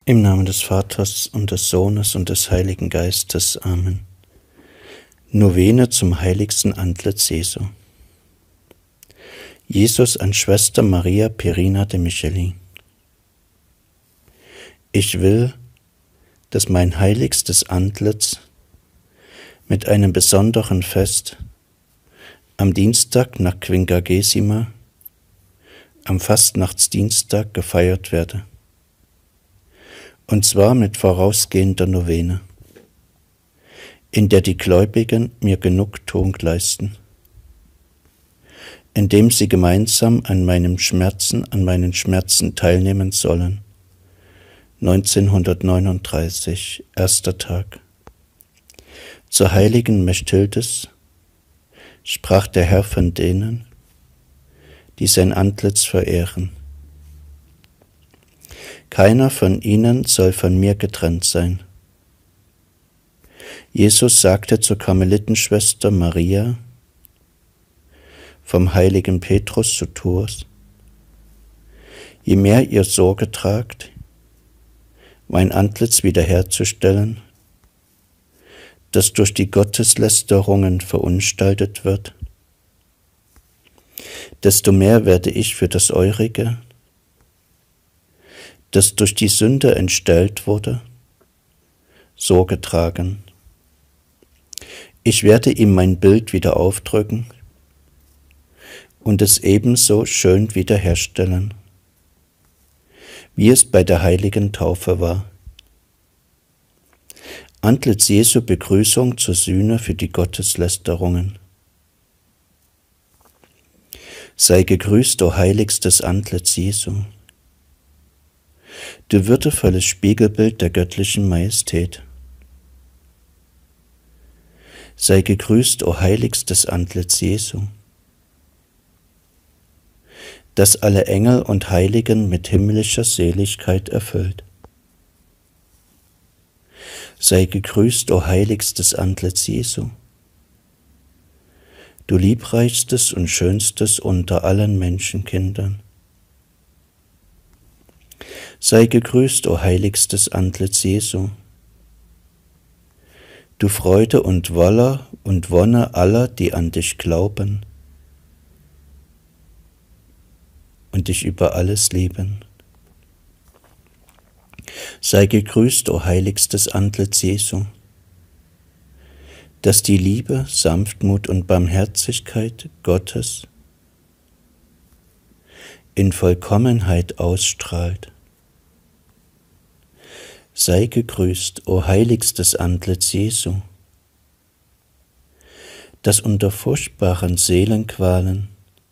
Im Namen des Vaters und des Sohnes und des Heiligen Geistes. Amen. Novene zum heiligsten Antlitz Jesu. Jesus an Schwester Maria Pierina de Micheli. Ich will, dass mein heiligstes Antlitz mit einem besonderen Fest am Dienstag nach Quinquagesima, am Fastnachtsdienstag gefeiert werde. Und zwar mit vorausgehender Novene, in der die Gläubigen mir Genugtuung leisten, indem sie gemeinsam an meinen Schmerzen teilnehmen sollen. 1939, erster Tag. Zur heiligen Mechthildes sprach der Herr von denen, die sein Antlitz verehren. Keiner von ihnen soll von mir getrennt sein. Jesus sagte zur Karmelitenschwester Maria, vom heiligen Petrus zu Tours: Je mehr ihr Sorge tragt, mein Antlitz wiederherzustellen, das durch die Gotteslästerungen verunstaltet wird, desto mehr werde ich für das Eurige, das durch die Sünde entstellt wurde, Sorge tragen. Ich werde ihm mein Bild wieder aufdrücken und es ebenso schön wiederherstellen, wie es bei der heiligen Taufe war. Antlitz Jesu Begrüßung zur Sühne für die Gotteslästerungen. Sei gegrüßt, o heiligstes Antlitz Jesu, du würdevolles Spiegelbild der göttlichen Majestät. Sei gegrüßt, o heiligstes Antlitz Jesu, das alle Engel und Heiligen mit himmlischer Seligkeit erfüllt. Sei gegrüßt, o heiligstes Antlitz Jesu, du liebreichstes und schönstes unter allen Menschenkindern. Sei gegrüßt, o heiligstes Antlitz Jesu, du Freude und Wonne aller, die an dich glauben und dich über alles lieben. Sei gegrüßt, o heiligstes Antlitz Jesu, das die Liebe, Sanftmut und Barmherzigkeit Gottes in Vollkommenheit ausstrahlt. Sei gegrüßt, o heiligstes Antlitz Jesu, das unter furchtbaren Seelenqualen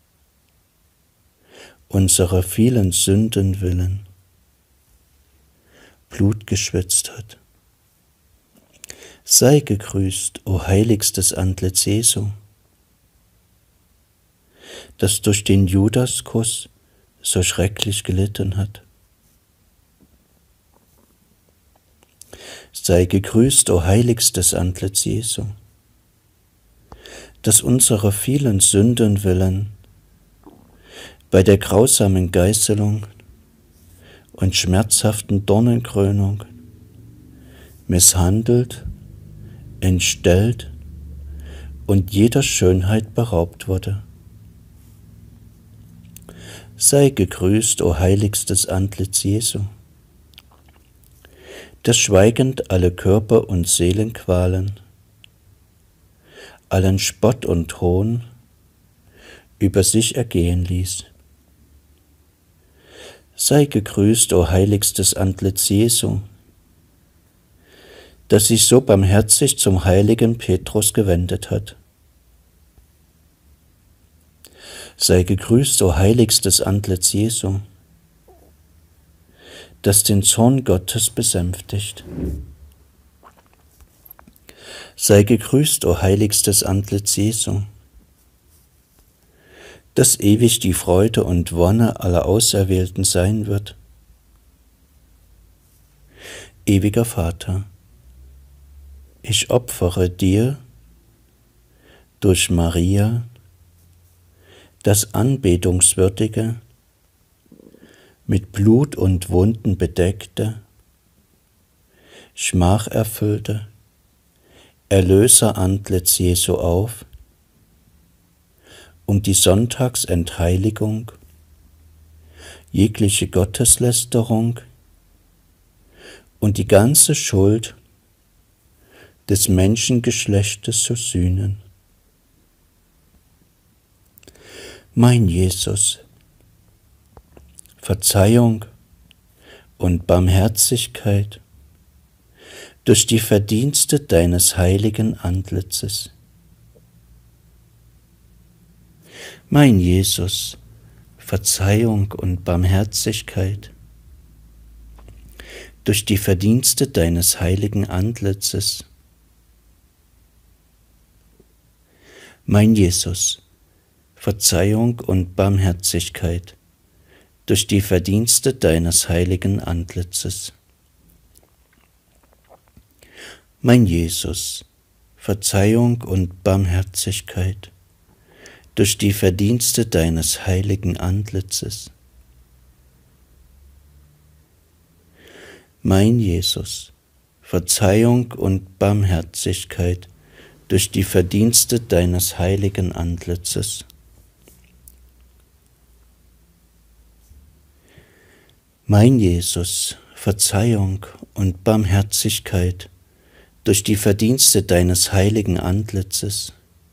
unserer vielen Sünden willen Blut geschwitzt hat. Sei gegrüßt, o heiligstes Antlitz Jesu, das durch den Judaskuss so schrecklich gelitten hat. Sei gegrüßt, o heiligstes Antlitz Jesu, das unserer vielen Sünden willen bei der grausamen Geißelung und schmerzhaften Dornenkrönung misshandelt, entstellt und jeder Schönheit beraubt wurde. Sei gegrüßt, o heiligstes Antlitz Jesu, das schweigend alle Körper- und Seelenqualen, allen Spott und Hohn über sich ergehen ließ. Sei gegrüßt, o heiligstes Antlitz Jesu, das sich so barmherzig zum heiligen Petrus gewendet hat. Sei gegrüßt, o heiligstes Antlitz Jesu, das den Zorn Gottes besänftigt. Sei gegrüßt, o heiligstes Antlitz Jesu, das ewig die Freude und Wonne aller Auserwählten sein wird. Ewiger Vater, ich opfere dir durch Maria das anbetungswürdige, mit Blut und Wunden bedeckte schmacherfüllte Erlöserantlitz Jesu auf, um die Sonntagsentheiligung, jegliche Gotteslästerung und die ganze Schuld des Menschengeschlechtes zu sühnen. Mein Jesus, Verzeihung und Barmherzigkeit durch die Verdienste deines heiligen Antlitzes. Mein Jesus, Verzeihung und Barmherzigkeit durch die Verdienste deines heiligen Antlitzes. Mein Jesus, Verzeihung und Barmherzigkeit durch die Verdienste deines heiligen Antlitzes. Mein Jesus, Verzeihung und Barmherzigkeit durch die Verdienste deines heiligen Antlitzes. Mein Jesus, Verzeihung und Barmherzigkeit durch die Verdienste deines heiligen Antlitzes. Mein Jesus, Verzeihung und Barmherzigkeit durch die Verdienste deines heiligen Antlitzes.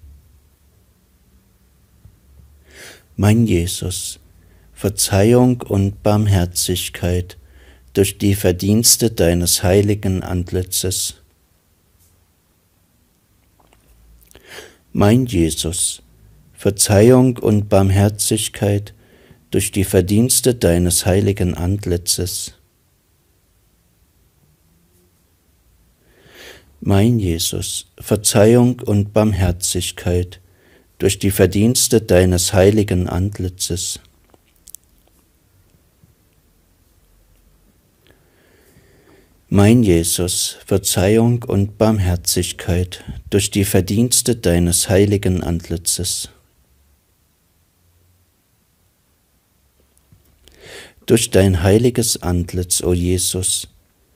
Mein Jesus, Verzeihung und Barmherzigkeit durch die Verdienste deines heiligen Antlitzes. Mein Jesus, Verzeihung und Barmherzigkeit durch die Verdienste deines heiligen Antlitzes. Mein Jesus, Verzeihung und Barmherzigkeit durch die Verdienste deines heiligen Antlitzes. Mein Jesus, Verzeihung und Barmherzigkeit durch die Verdienste deines heiligen Antlitzes. Durch dein heiliges Antlitz, o Jesus,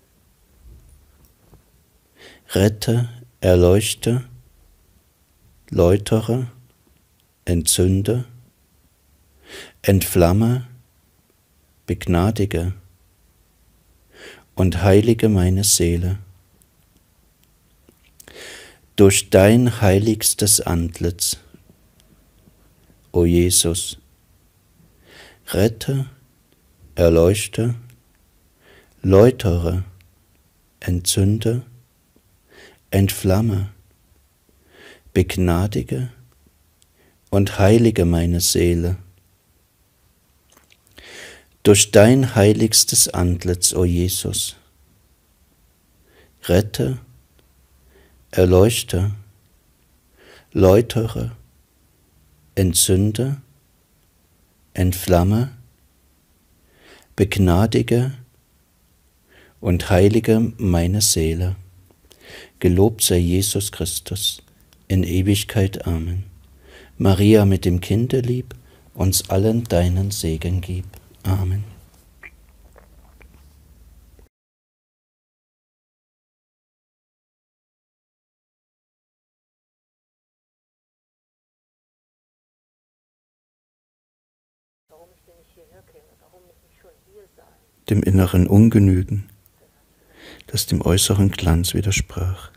rette, erleuchte, läutere, entzünde, entflamme, begnadige und heilige meine Seele. Durch dein heiligstes Antlitz, o Jesus, rette, erleuchte, läutere, entzünde, entflamme, begnadige und heilige meine Seele. Durch dein heiligstes Antlitz, o Jesus, rette, erleuchte, läutere, entzünde, entflamme, begnadige und heilige meine Seele. Gelobt sei Jesus Christus, in Ewigkeit. Amen. Maria mit dem Kinde lieb, uns allen deinen Segen gib. Amen. Dem inneren Ungenügen, das dem äußeren Glanz widersprach.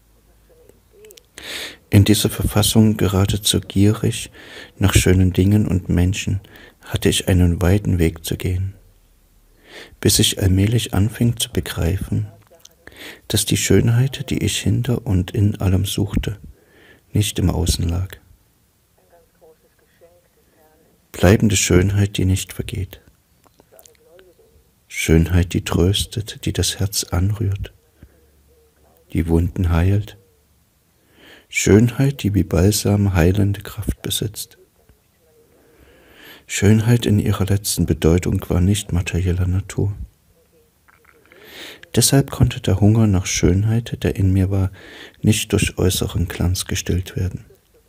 In dieser Verfassung geradezu gierig nach schönen Dingen und Menschen hatte ich einen weiten Weg zu gehen, bis ich allmählich anfing zu begreifen, dass die Schönheit, die ich hinter und in allem suchte, nicht im Außen lag. Bleibende Schönheit, die nicht vergeht. Schönheit, die tröstet, die das Herz anrührt, die Wunden heilt. Schönheit, die wie Balsam heilende Kraft besitzt. Schönheit in ihrer letzten Bedeutung war nicht materieller Natur. Deshalb konnte der Hunger nach Schönheit, der in mir war, nicht durch äußeren Glanz gestillt werden.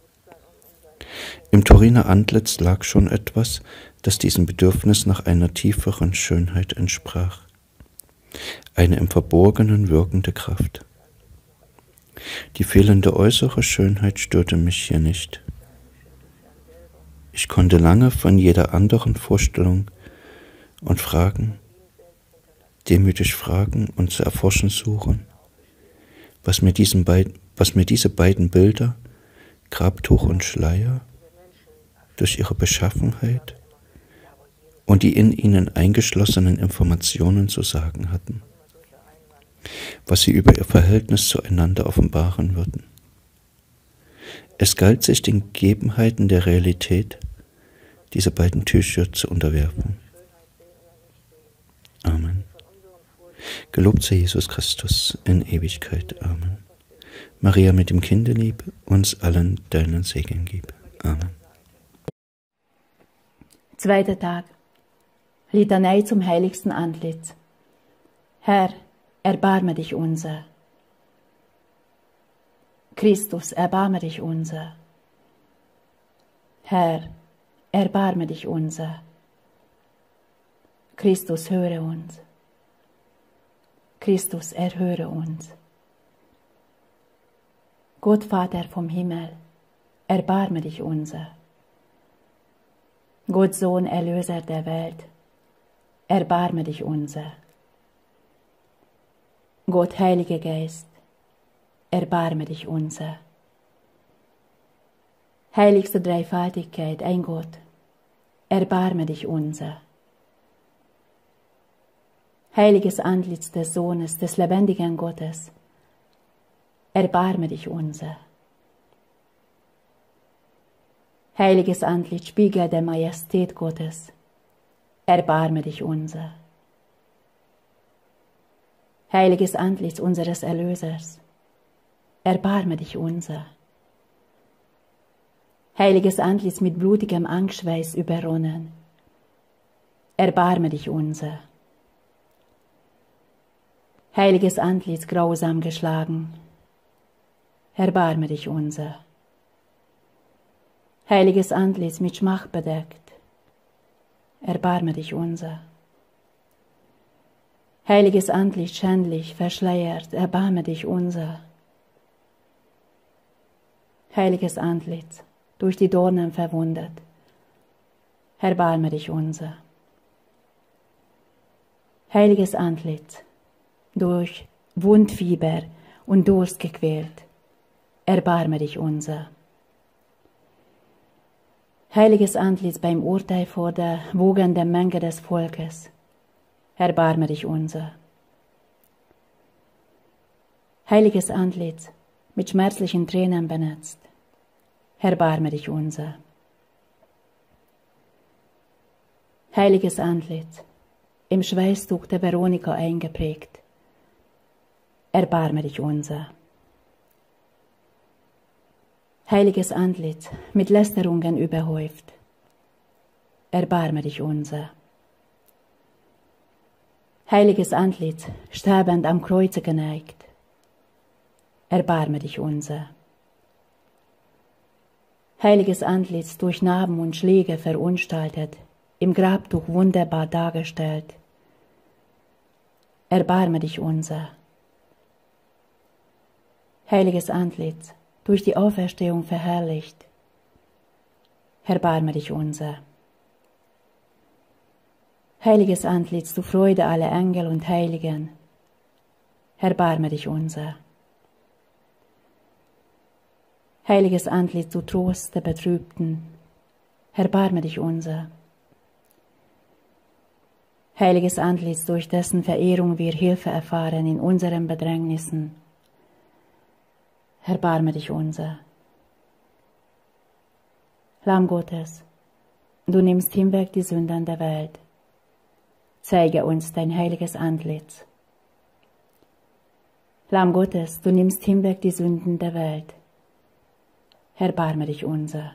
Im Turiner Antlitz lag schon etwas, das diesem Bedürfnis nach einer tieferen Schönheit entsprach. eine im Verborgenen wirkende Kraft. Die fehlende äußere Schönheit störte mich hier nicht. Ich konnte lange von jeder anderen Vorstellung und Fragen, demütig fragen und zu erforschen suchen, was mir diese beiden Bilder, Grabtuch und Schleier, durch ihre Beschaffenheit und die in ihnen eingeschlossenen Informationen zu sagen hatten, was sie über ihr Verhältnis zueinander offenbaren würden. Es galt sich den Gegebenheiten der Realität dieser beiden Tücher zu unterwerfen. Amen. Gelobt sei Jesus Christus in Ewigkeit. Amen. Maria mit dem Kindelieb, uns allen deinen Segen gib. Amen. Zweiter Tag. Litanei zum heiligsten Antlitz. Herr, erbarme dich unser. Christus, erbarme dich unser. Herr, erbarme dich unser. Christus, höre uns. Christus, erhöre uns. Gott, Vater vom Himmel, erbarme dich unser. Gott, Sohn, Erlöser der Welt, erbarme dich unser. Gott, Heiliger Geist, erbarme dich unser. Heiligste Dreifaltigkeit, ein Gott, erbarme dich unser. Heiliges Antlitz des Sohnes, des lebendigen Gottes, erbarme dich unser. Heiliges Antlitz, Spiegel der Majestät Gottes, erbarme dich unser. Heiliges Antlitz unseres Erlösers, erbarme dich unser. Heiliges Antlitz mit blutigem Angstschweiß überronnen, erbarme dich unser. Heiliges Antlitz grausam geschlagen, erbarme dich unser. Heiliges Antlitz mit Schmach bedeckt, erbarme dich unser. Heiliges Antlitz schändlich verschleiert, erbarme dich unser. Heiliges Antlitz durch die Dornen verwundet, erbarme dich unser. Heiliges Antlitz durch Wundfieber und Durst gequält, erbarme dich unser. Heiliges Antlitz beim Urteil vor der wogenden Menge des Volkes, erbarme dich unser. Heiliges Antlitz mit schmerzlichen Tränen benetzt, erbarme dich unser. Heiliges Antlitz, im Schweißtuch der Veronika eingeprägt, erbarme dich unser. Heiliges Antlitz, mit Lästerungen überhäuft, erbarme dich unser. Heiliges Antlitz, sterbend am Kreuze geneigt, erbarme dich unser. Heiliges Antlitz, durch Narben und Schläge verunstaltet, im Grabtuch wunderbar dargestellt, erbarme dich unser. Heiliges Antlitz, durch die Auferstehung verherrlicht, erbarme dich unser. Heiliges Antlitz, du Freude aller Engel und Heiligen, erbarme dich unser. Heiliges Antlitz, du Trost der Betrübten, erbarme dich unser. Heiliges Antlitz, durch dessen Verehrung wir Hilfe erfahren in unseren Bedrängnissen, erbarme dich unser. Lamm Gottes, du nimmst hinweg die Sünden der Welt, zeige uns dein heiliges Antlitz. Lamm Gottes, du nimmst hinweg die Sünden der Welt, erbarme dich unser.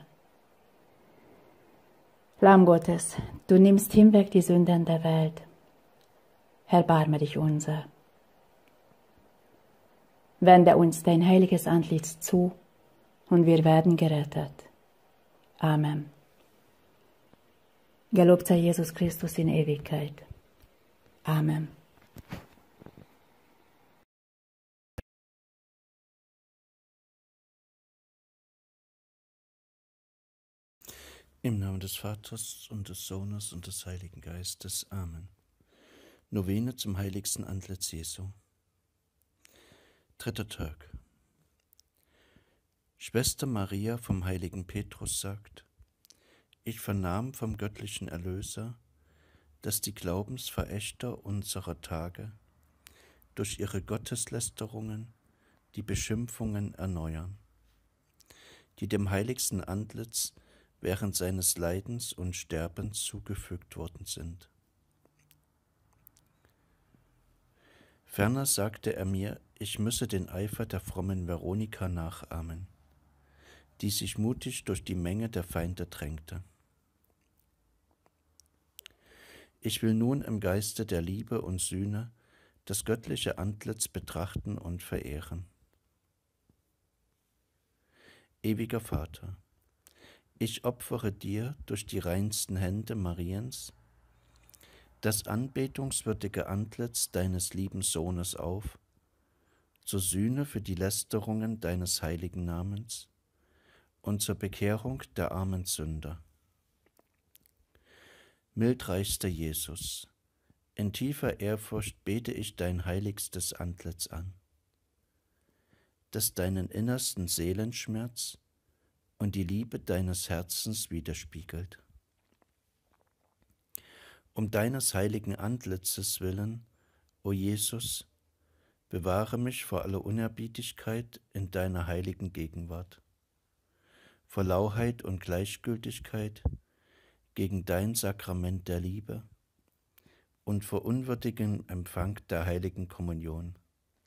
Lamm Gottes, du nimmst hinweg die Sünden der Welt, erbarme dich unser. Wende uns dein heiliges Antlitz zu, und wir werden gerettet. Amen. Gelobt sei Jesus Christus in Ewigkeit. Amen. Im Namen des Vaters und des Sohnes und des Heiligen Geistes. Amen. Novene zum heiligsten Antlitz Jesu. 3. Tag. Schwester Maria vom heiligen Petrus sagt: Ich vernahm vom göttlichen Erlöser, dass die Glaubensverächter unserer Tage durch ihre Gotteslästerungen die Beschimpfungen erneuern, die dem heiligsten Antlitz während seines Leidens und Sterbens zugefügt worden sind. Ferner sagte er mir, ich müsse den Eifer der frommen Veronika nachahmen, die sich mutig durch die Menge der Feinde drängte. Ich will nun im Geiste der Liebe und Sühne das göttliche Antlitz betrachten und verehren. Ewiger Vater, ich opfere dir durch die reinsten Hände Mariens das anbetungswürdige Antlitz deines lieben Sohnes auf, zur Sühne für die Lästerungen deines heiligen Namens und zur Bekehrung der armen Sünder. Mildreichster Jesus, in tiefer Ehrfurcht bete ich dein heiligstes Antlitz an, das deinen innersten Seelenschmerz und die Liebe deines Herzens widerspiegelt. Um deines heiligen Antlitzes willen, o Jesus, bewahre mich vor aller Unerbietigkeit in deiner heiligen Gegenwart, vor Lauheit und Gleichgültigkeit gegen dein Sakrament der Liebe und vor unwürdigem Empfang der heiligen Kommunion.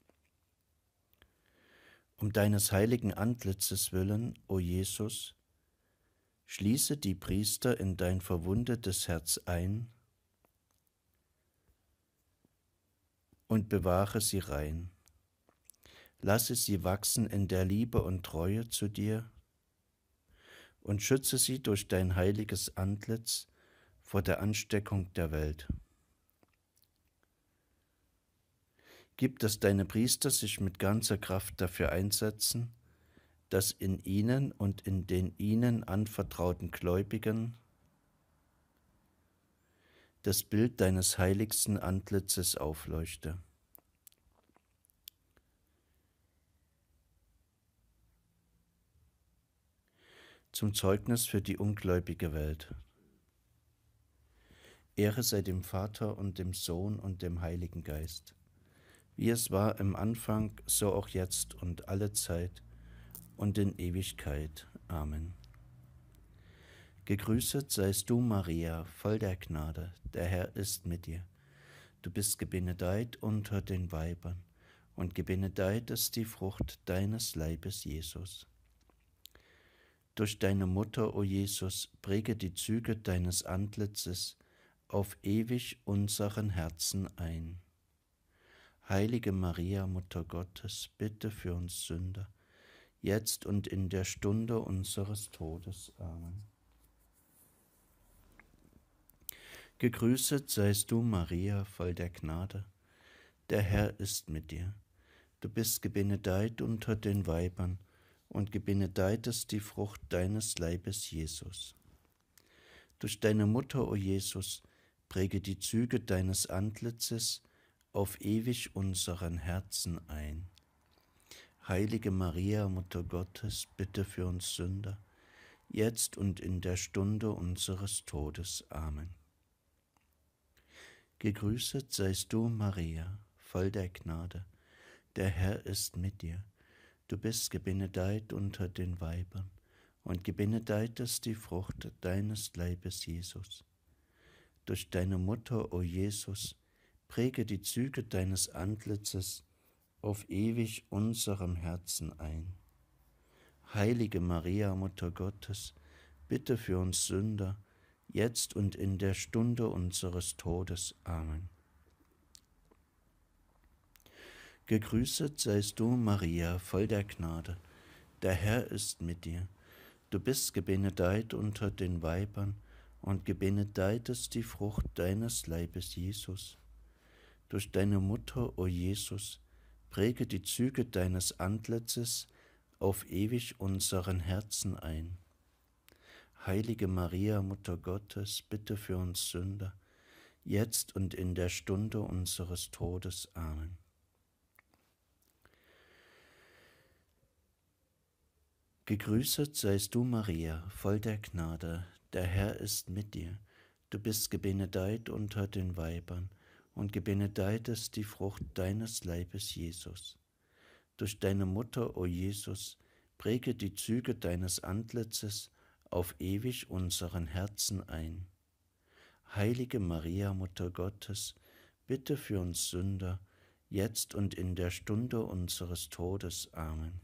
Um deines heiligen Antlitzes willen, o Jesus, schließe die Priester in dein verwundetes Herz ein und bewahre sie rein. Lasse sie wachsen in der Liebe und Treue zu dir und schütze sie durch dein heiliges Antlitz vor der Ansteckung der Welt. Gib, dass deine Priester sich mit ganzer Kraft dafür einsetzen, dass in ihnen und in den ihnen anvertrauten Gläubigen das Bild deines heiligsten Antlitzes aufleuchte. Zum Zeugnis für die ungläubige Welt. Ehre sei dem Vater und dem Sohn und dem Heiligen Geist, wie es war im Anfang, so auch jetzt und alle Zeit und in Ewigkeit. Amen. Gegrüßet seist du, Maria, voll der Gnade, der Herr ist mit dir. Du bist gebenedeit unter den Weibern, und gebenedeit ist die Frucht deines Leibes, Jesus. Durch deine Mutter, o Jesus, präge die Züge deines Antlitzes auf ewig unseren Herzen ein. Heilige Maria, Mutter Gottes, bitte für uns Sünder, jetzt und in der Stunde unseres Todes. Amen. Gegrüßet seist du, Maria, voll der Gnade, der Herr ist mit dir. Du bist gebenedeit unter den Weibern, und gebenedeit ist die Frucht deines Leibes, Jesus. Durch deine Mutter, o Jesus, präge die Züge deines Antlitzes auf ewig unseren Herzen ein. Heilige Maria, Mutter Gottes, bitte für uns Sünder, jetzt und in der Stunde unseres Todes. Amen. Gegrüßet seist du, Maria, voll der Gnade, der Herr ist mit dir. Du bist gebenedeit unter den Weibern, und gebenedeit ist die Frucht deines Leibes, Jesus. Durch deine Mutter, o Jesus, präge die Züge deines Antlitzes auf ewig unserem Herzen ein. Heilige Maria, Mutter Gottes, bitte für uns Sünder, jetzt und in der Stunde unseres Todes. Amen. Gegrüßet seist du, Maria, voll der Gnade, der Herr ist mit dir. Du bist gebenedeit unter den Weibern, und gebenedeit ist die Frucht deines Leibes, Jesus. Durch deine Mutter, o Jesus, präge die Züge deines Antlitzes auf ewig unseren Herzen ein. Heilige Maria, Mutter Gottes, bitte für uns Sünder, jetzt und in der Stunde unseres Todes. Amen. Gegrüßet seist du, Maria, voll der Gnade, der Herr ist mit dir. Du bist gebenedeit unter den Weibern, und gebenedeit ist die Frucht deines Leibes, Jesus. Durch deine Mutter, o Jesus, präge die Züge deines Antlitzes auf ewig unseren Herzen ein. Heilige Maria, Mutter Gottes, bitte für uns Sünder, jetzt und in der Stunde unseres Todes. Amen.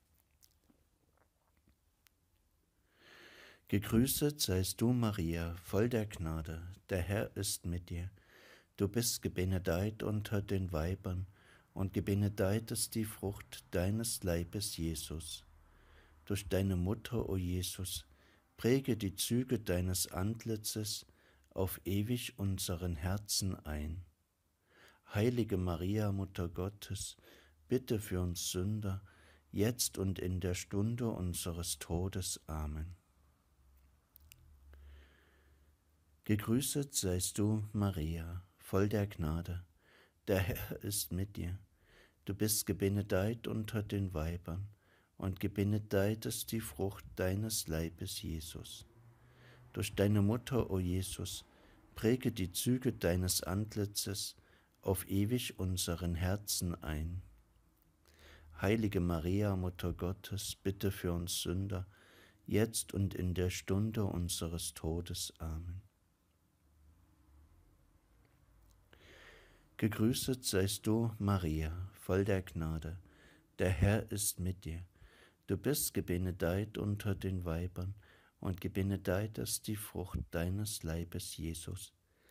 Gegrüßet seist du, Maria, voll der Gnade, der Herr ist mit dir. Du bist gebenedeit unter den Weibern, und gebenedeit ist die Frucht deines Leibes, Jesus. Durch deine Mutter, o Jesus, präge die Züge deines Antlitzes auf ewig unseren Herzen ein. Heilige Maria, Mutter Gottes, bitte für uns Sünder, jetzt und in der Stunde unseres Todes. Amen. Gegrüßet seist du, Maria, voll der Gnade, der Herr ist mit dir. Du bist gebenedeit unter den Weibern, und gebenedeit ist die Frucht deines Leibes, Jesus. Durch deine Mutter, o Jesus, präge die Züge deines Antlitzes auf ewig unseren Herzen ein. Heilige Maria, Mutter Gottes, bitte für uns Sünder, jetzt und in der Stunde unseres Todes. Amen. Gegrüßet seist du, Maria, voll der Gnade, der Herr ist mit dir. Du bist gebenedeit unter den Weibern, und gebenedeit ist die Frucht deines Leibes, Jesus.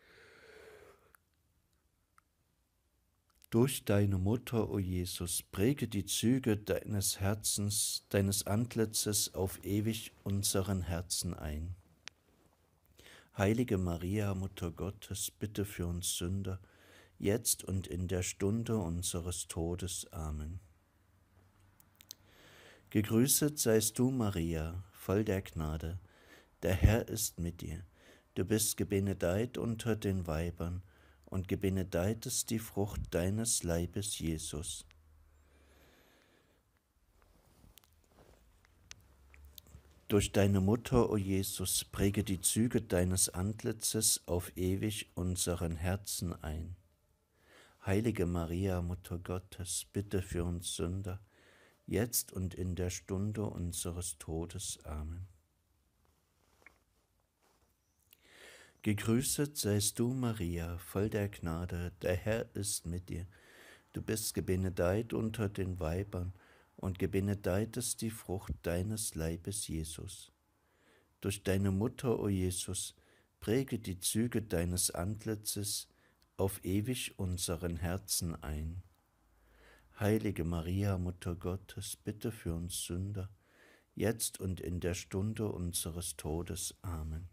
Durch deine Mutter, o Jesus, präge die Züge deines Herzens, deines Antlitzes auf ewig unseren Herzen ein. Heilige Maria, Mutter Gottes, bitte für uns Sünder, jetzt und in der Stunde unseres Todes. Amen. Gegrüßet seist du, Maria, voll der Gnade, der Herr ist mit dir. Du bist gebenedeit unter den Weibern, und gebenedeit ist die Frucht deines Leibes, Jesus. Durch deine Mutter, o Jesus, präge die Züge deines Antlitzes auf ewig unseren Herzen ein. Heilige Maria, Mutter Gottes, bitte für uns Sünder, jetzt und in der Stunde unseres Todes. Amen. Gegrüßet seist du, Maria, voll der Gnade, der Herr ist mit dir. Du bist gebenedeit unter den Weibern, und gebenedeit ist die Frucht deines Leibes, Jesus. Durch deine Mutter, o Jesus, präge die Züge deines Antlitzes auf ewig unseren Herzen ein. Heilige Maria, Mutter Gottes, bitte für uns Sünder, jetzt und in der Stunde unseres Todes. Amen.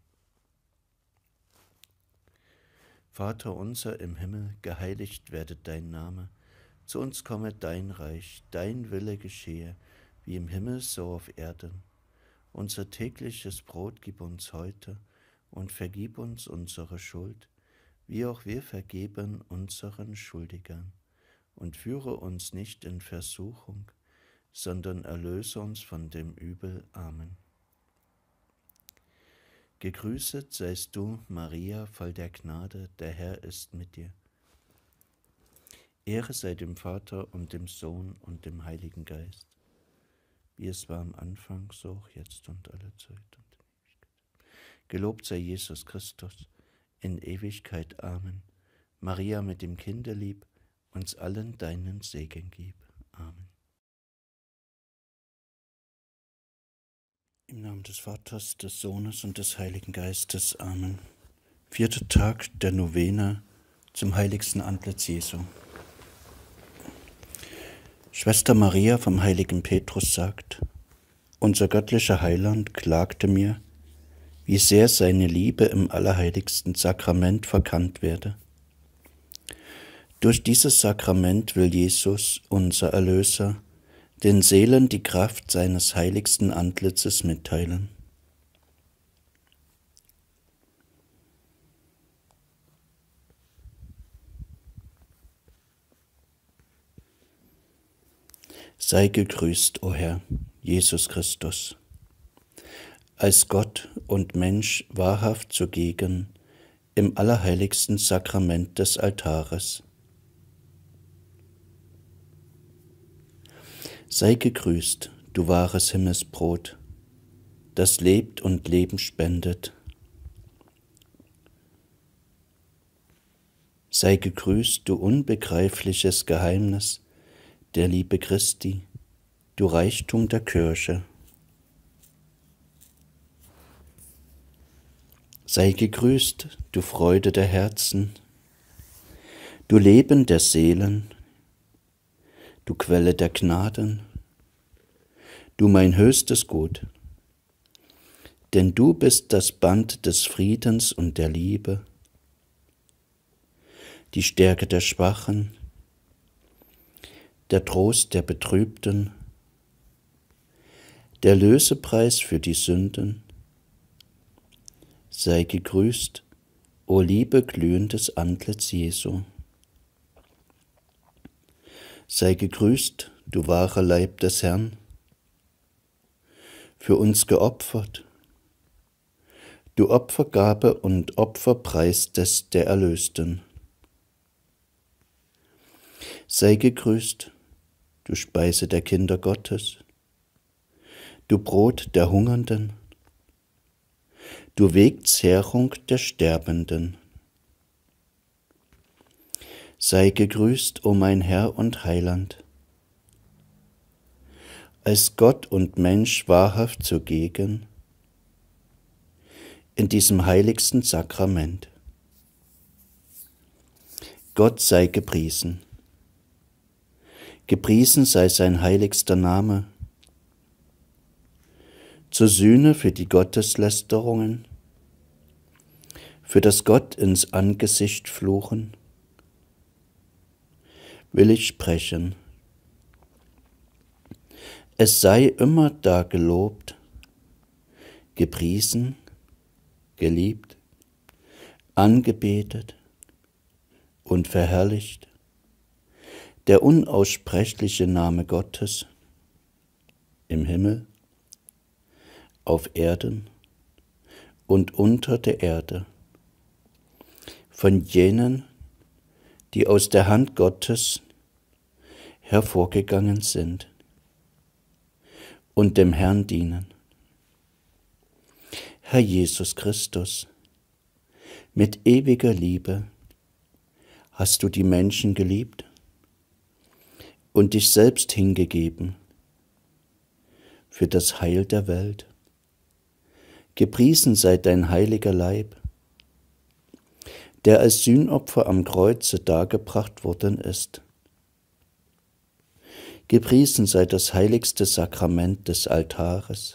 Vater unser im Himmel, geheiligt werde dein Name, zu uns komme dein Reich, dein Wille geschehe, wie im Himmel so auf Erden. Unser tägliches Brot gib uns heute und vergib uns unsere Schuld, wie auch wir vergeben unseren Schuldigern. Und führe uns nicht in Versuchung, sondern erlöse uns von dem Übel. Amen. Gegrüßet seist du, Maria, voll der Gnade, der Herr ist mit dir. Ehre sei dem Vater und dem Sohn und dem Heiligen Geist, wie es war am Anfang, so auch jetzt und alle Zeit und in Ewigkeit. Gelobt sei Jesus Christus, in Ewigkeit. Amen. Maria mit dem Kinde lieb, uns allen deinen Segen gib. Amen. Im Namen des Vaters, des Sohnes und des Heiligen Geistes. Amen. 4. Tag der Novene zum heiligsten Antlitz Jesu. Schwester Maria vom heiligen Petrus sagt: Unser göttlicher Heiland klagte mir, wie sehr seine Liebe im allerheiligsten Sakrament verkannt werde. Durch dieses Sakrament will Jesus, unser Erlöser, den Seelen die Kraft seines heiligsten Antlitzes mitteilen. Sei gegrüßt, o Herr, Jesus Christus, als Gott und Mensch wahrhaft zugegen im allerheiligsten Sakrament des Altares. Sei gegrüßt, du wahres Himmelsbrot, das lebt und Leben spendet. Sei gegrüßt, du unbegreifliches Geheimnis der Liebe Christi, du Reichtum der Kirche. Sei gegrüßt, du Freude der Herzen, du Leben der Seelen, du Quelle der Gnaden, du mein höchstes Gut. Denn du bist das Band des Friedens und der Liebe, die Stärke der Schwachen, der Trost der Betrübten, der Lösepreis für die Sünden. Sei gegrüßt, o Liebe glühendes Antlitz Jesu. Sei gegrüßt, du wahrer Leib des Herrn, für uns geopfert, du Opfergabe und Opferpreis des der Erlösten. Sei gegrüßt, du Speise der Kinder Gottes, du Brot der Hungernden, du Wegzehrung der Sterbenden. Sei gegrüßt, o mein Herr und Heiland, als Gott und Mensch wahrhaft zugegen in diesem heiligsten Sakrament. Gott sei gepriesen. Gepriesen sei sein heiligster Name, zur Sühne für die Gotteslästerungen, für das Gott ins Angesicht fluchen, will ich sprechen. Es sei immer da gelobt, gepriesen, geliebt, angebetet und verherrlicht der unaussprechliche Name Gottes im Himmel, auf Erden und unter der Erde, von jenen, die aus der Hand Gottes hervorgegangen sind und dem Herrn dienen. Herr Jesus Christus, mit ewiger Liebe hast du die Menschen geliebt und dich selbst hingegeben für das Heil der Welt. Gepriesen sei dein heiliger Leib, der als Sühnopfer am Kreuze dargebracht worden ist. Gepriesen sei das heiligste Sakrament des Altares.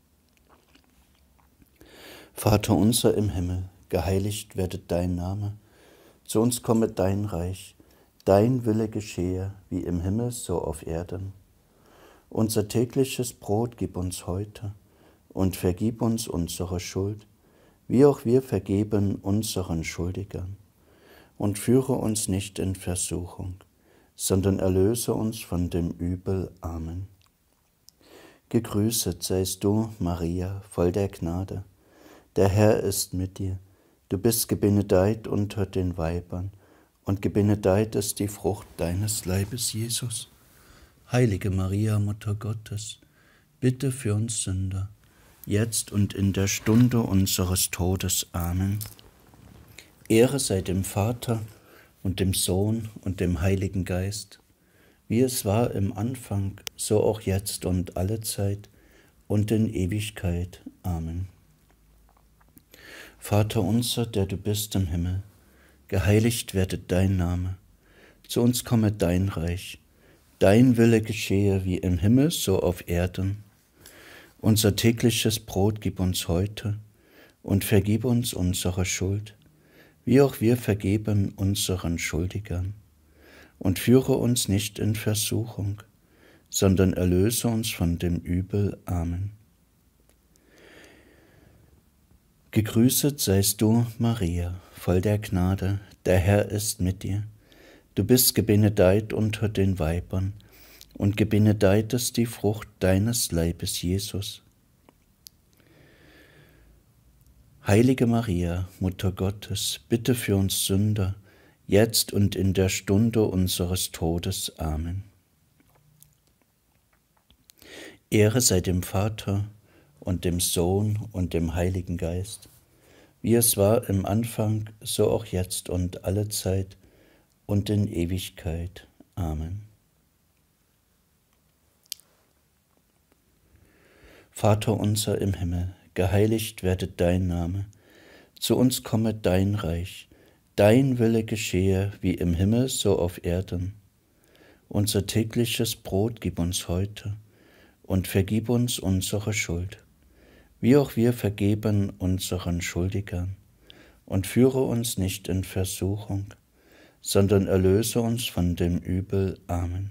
Vater unser im Himmel, geheiligt werde dein Name, zu uns komme dein Reich, dein Wille geschehe, wie im Himmel, so auf Erden. Unser tägliches Brot gib uns heute und vergib uns unsere Schuld, wie auch wir vergeben unseren Schuldigern. Und führe uns nicht in Versuchung, sondern erlöse uns von dem Übel. Amen. Gegrüßet seist du, Maria, voll der Gnade. Der Herr ist mit dir. Du bist gebenedeit unter den Weibern, und gebenedeit ist die Frucht deines Leibes, Jesus. Heilige Maria, Mutter Gottes, bitte für uns Sünder, jetzt und in der Stunde unseres Todes. Amen. Ehre sei dem Vater und dem Sohn und dem Heiligen Geist, wie es war im Anfang, so auch jetzt und allezeit und in Ewigkeit. Amen. Vater unser, der du bist im Himmel, geheiligt werde dein Name, zu uns komme dein Reich, dein Wille geschehe wie im Himmel, so auf Erden. Unser tägliches Brot gib uns heute und vergib uns unsere Schuld, wie auch wir vergeben unseren Schuldigern. Und führe uns nicht in Versuchung, sondern erlöse uns von dem Übel. Amen. Gegrüßet seist du, Maria, voll der Gnade, der Herr ist mit dir. Du bist gebenedeit unter den Weibern, und gebenedeit die Frucht deines Leibes, Jesus. Heilige Maria, Mutter Gottes, bitte für uns Sünder, jetzt und in der Stunde unseres Todes. Amen. Ehre sei dem Vater und dem Sohn und dem Heiligen Geist, wie es war im Anfang, so auch jetzt und allezeit und in Ewigkeit. Amen. Vater unser im Himmel, geheiligt werde dein Name, zu uns komme dein Reich, dein Wille geschehe, wie im Himmel, so auf Erden. Unser tägliches Brot gib uns heute und vergib uns unsere Schuld, wie auch wir vergeben unseren Schuldigern. Und führe uns nicht in Versuchung, sondern erlöse uns von dem Übel. Amen.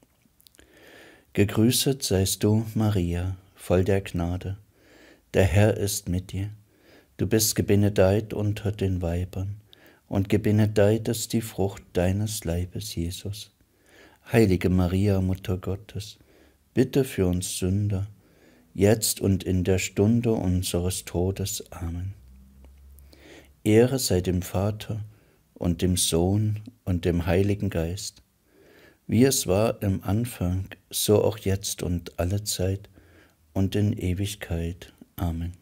Gegrüßet seist du, Maria, voll der Gnade. Der Herr ist mit dir. Du bist gebenedeit unter den Weibern, und gebenedeit ist die Frucht deines Leibes, Jesus. Heilige Maria, Mutter Gottes, bitte für uns Sünder, jetzt und in der Stunde unseres Todes. Amen. Ehre sei dem Vater und dem Sohn und dem Heiligen Geist, wie es war im Anfang, so auch jetzt und allezeit und in Ewigkeit. Amen.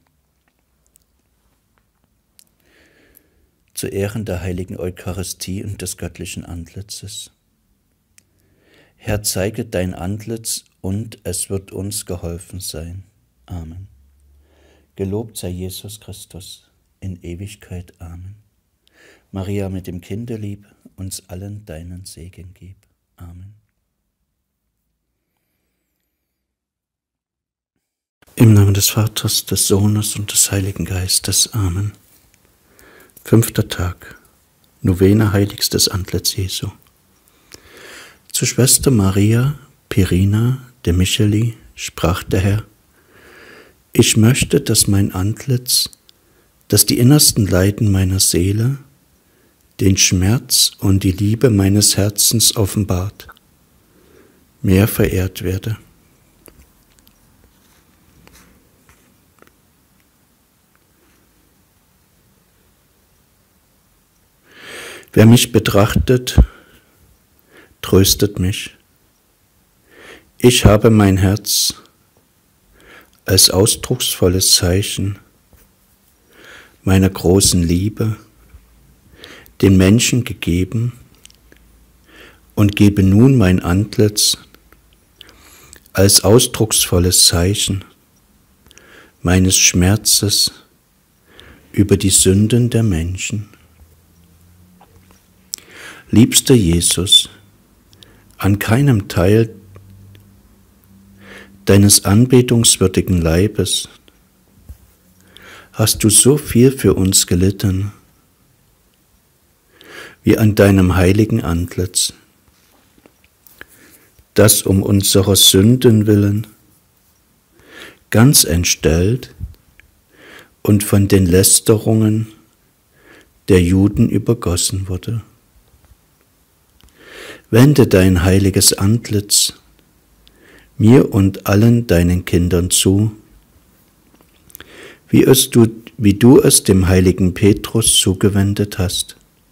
Zu Ehren der heiligen Eucharistie und des göttlichen Antlitzes. Herr, zeige dein Antlitz, und es wird uns geholfen sein. Amen. Gelobt sei Jesus Christus in Ewigkeit. Amen. Maria mit dem Kinde lieb, uns allen deinen Segen gib. Amen. Im Namen des Vaters, des Sohnes und des Heiligen Geistes. Amen. 5. Tag. Novene Heiligstes Antlitz Jesu. Zu Schwester Maria Pirina de Micheli sprach der Herr: Ich möchte, dass mein Antlitz, das die innersten Leiden meiner Seele, den Schmerz und die Liebe meines Herzens offenbart, mehr verehrt werde. Wer mich betrachtet, tröstet mich. Ich habe mein Herz als ausdrucksvolles Zeichen meiner großen Liebe den Menschen gegeben und gebe nun mein Antlitz als ausdrucksvolles Zeichen meines Schmerzes über die Sünden der Menschen. Liebster Jesus, an keinem Teil deines anbetungswürdigen Leibes hast du so viel für uns gelitten wie an deinem heiligen Antlitz, das um unserer Sünden willen ganz entstellt und von den Lästerungen der Juden übergossen wurde. Wende dein heiliges Antlitz mir und allen deinen Kindern zu, wie du es dem heiligen Petrus zugewendet hast,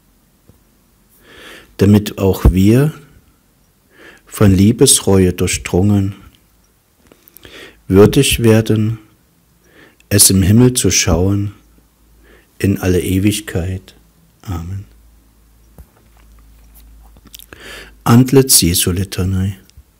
damit auch wir, von Liebesreue durchdrungen, würdig werden, es im Himmel zu schauen in alle Ewigkeit. Amen. Antlitz Jesu Litanei.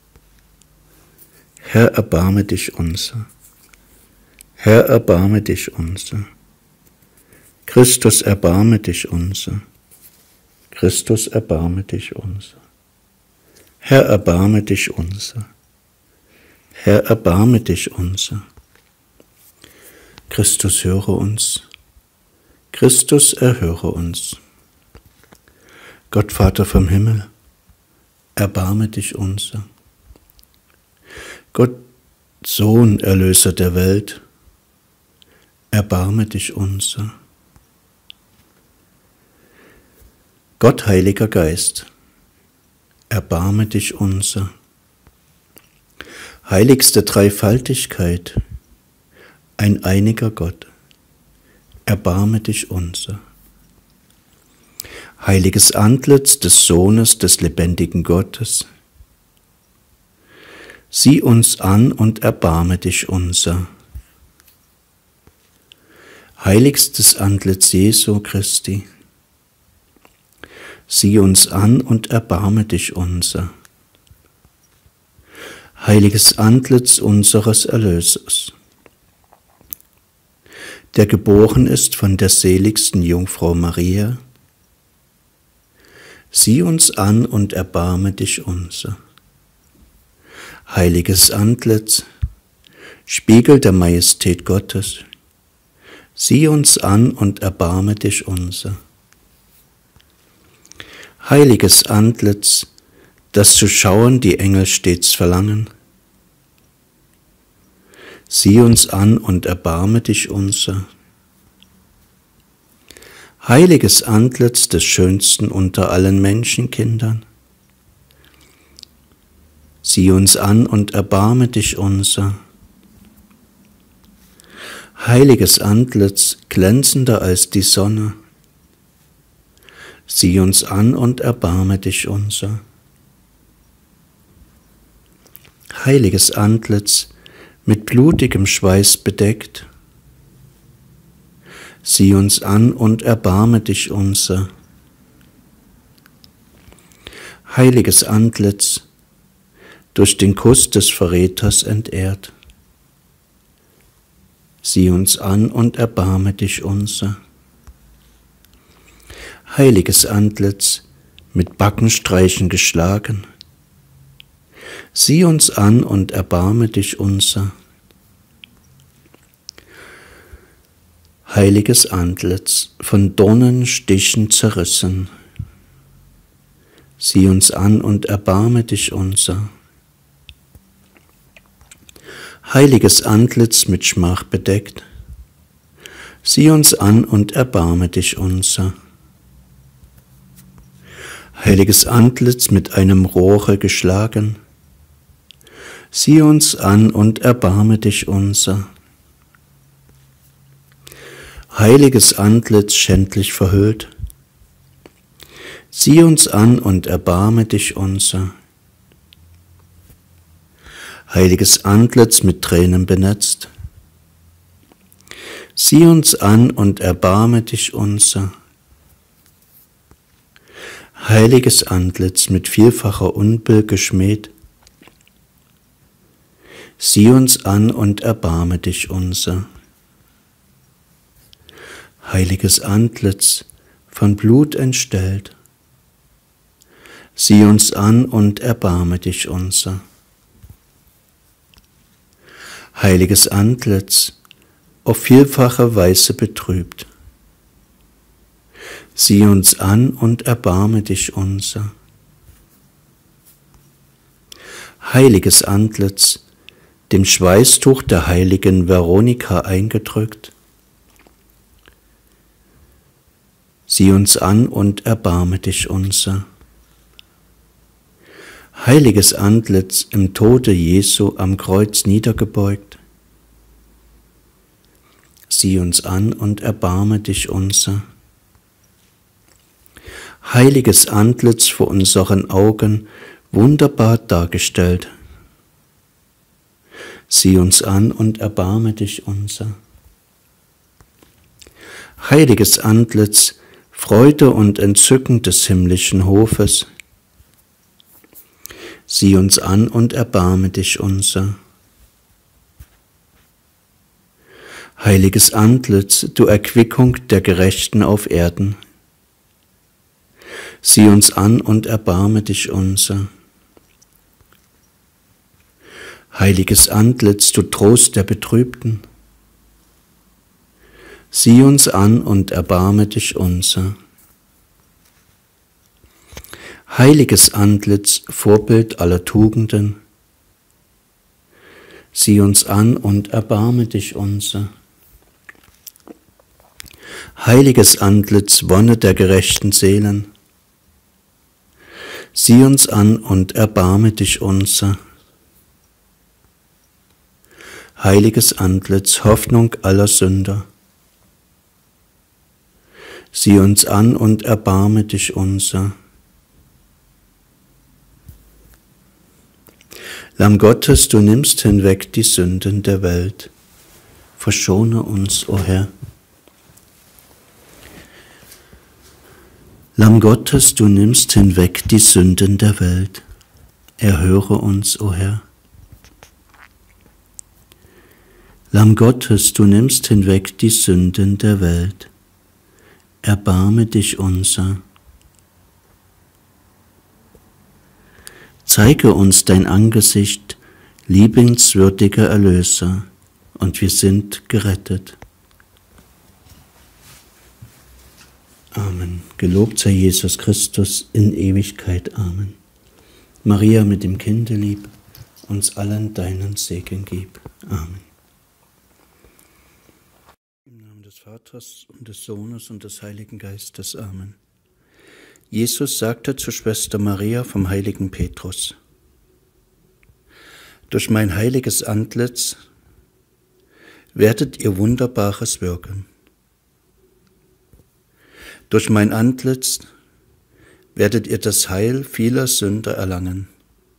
Herr, erbarme dich unser. Herr, erbarme dich unser. Christus, erbarme dich unser. Christus, erbarme dich unser. Herr, erbarme dich unser. Herr, erbarme dich unser. Christus, höre uns. Christus, erhöre uns. Gott, Vater vom Himmel, erbarme dich unser. Gott, Sohn, Erlöser der Welt, erbarme dich unser. Gott, Heiliger Geist, erbarme dich unser. Heiligste Dreifaltigkeit, ein einiger Gott, erbarme dich unser. Heiliges Antlitz des Sohnes des lebendigen Gottes, sieh uns an und erbarme dich unser. Heiligstes Antlitz Jesu Christi, sieh uns an und erbarme dich unser. Heiliges Antlitz unseres Erlösers, der geboren ist von der seligsten Jungfrau Maria, sieh uns an und erbarme dich unser. Heiliges Antlitz, Spiegel der Majestät Gottes, sieh uns an und erbarme dich unser. Heiliges Antlitz, das zu schauen die Engel stets verlangen, sieh uns an und erbarme dich unser. Heiliges Antlitz des Schönsten unter allen Menschenkindern, sieh uns an und erbarme dich unser. Heiliges Antlitz, glänzender als die Sonne, sieh uns an und erbarme dich unser. Heiliges Antlitz, mit blutigem Schweiß bedeckt, sieh uns an und erbarme dich unser. Heiliges Antlitz, durch den Kuss des Verräters entehrt, sieh uns an und erbarme dich unser. Heiliges Antlitz, mit Backenstreichen geschlagen, sieh uns an und erbarme dich unser. Heiliges Antlitz, von Dornenstichen zerrissen, sieh uns an und erbarme dich unser. Heiliges Antlitz, mit Schmach bedeckt, sieh uns an und erbarme dich unser. Heiliges Antlitz, mit einem Rohre geschlagen, sieh uns an und erbarme dich unser. Heiliges Antlitz, schändlich verhüllt, sieh uns an und erbarme dich unser. Heiliges Antlitz, mit Tränen benetzt, sieh uns an und erbarme dich unser. Heiliges Antlitz, mit vielfacher Unbill geschmäht, sieh uns an und erbarme dich unser. Heiliges Antlitz, von Blut entstellt, sieh uns an und erbarme dich unser. Heiliges Antlitz, auf vielfache Weise betrübt, sieh uns an und erbarme dich unser. Heiliges Antlitz, dem Schweißtuch der heiligen Veronika eingedrückt, sieh uns an und erbarme dich unser. Heiliges Antlitz, im Tode Jesu am Kreuz niedergebeugt, sieh uns an und erbarme dich unser. Heiliges Antlitz, vor unseren Augen wunderbar dargestellt, sieh uns an und erbarme dich unser. Heiliges Antlitz, Freude und Entzücken des himmlischen Hofes, sieh uns an und erbarme dich unser. Heiliges Antlitz, du Erquickung der Gerechten auf Erden, sieh uns an und erbarme dich unser. Heiliges Antlitz, du Trost der Betrübten, sieh uns an und erbarme dich unser. Heiliges Antlitz, Vorbild aller Tugenden, sieh uns an und erbarme dich unser. Heiliges Antlitz, Wonne der gerechten Seelen, sieh uns an und erbarme dich unser. Heiliges Antlitz, Hoffnung aller Sünder, sieh uns an und erbarme dich unser. Lamm Gottes, du nimmst hinweg die Sünden der Welt, verschone uns, o Herr. Lamm Gottes, du nimmst hinweg die Sünden der Welt, erhöre uns, o Herr. Lamm Gottes, du nimmst hinweg die Sünden der Welt, erbarme dich unser. Zeige uns dein Angesicht, liebenswürdiger Erlöser, und wir sind gerettet. Amen. Gelobt sei Jesus Christus in Ewigkeit. Amen. Maria mit dem Kinde lieb, uns allen deinen Segen gib. Amen. Im Namen des Vaters und des Sohnes und des Heiligen Geistes. Amen. Jesus sagte zu Schwester Maria vom heiligen Petrus: Durch mein heiliges Antlitz werdet ihr Wunderbares wirken. Durch mein Antlitz werdet ihr das Heil vieler Sünder erlangen.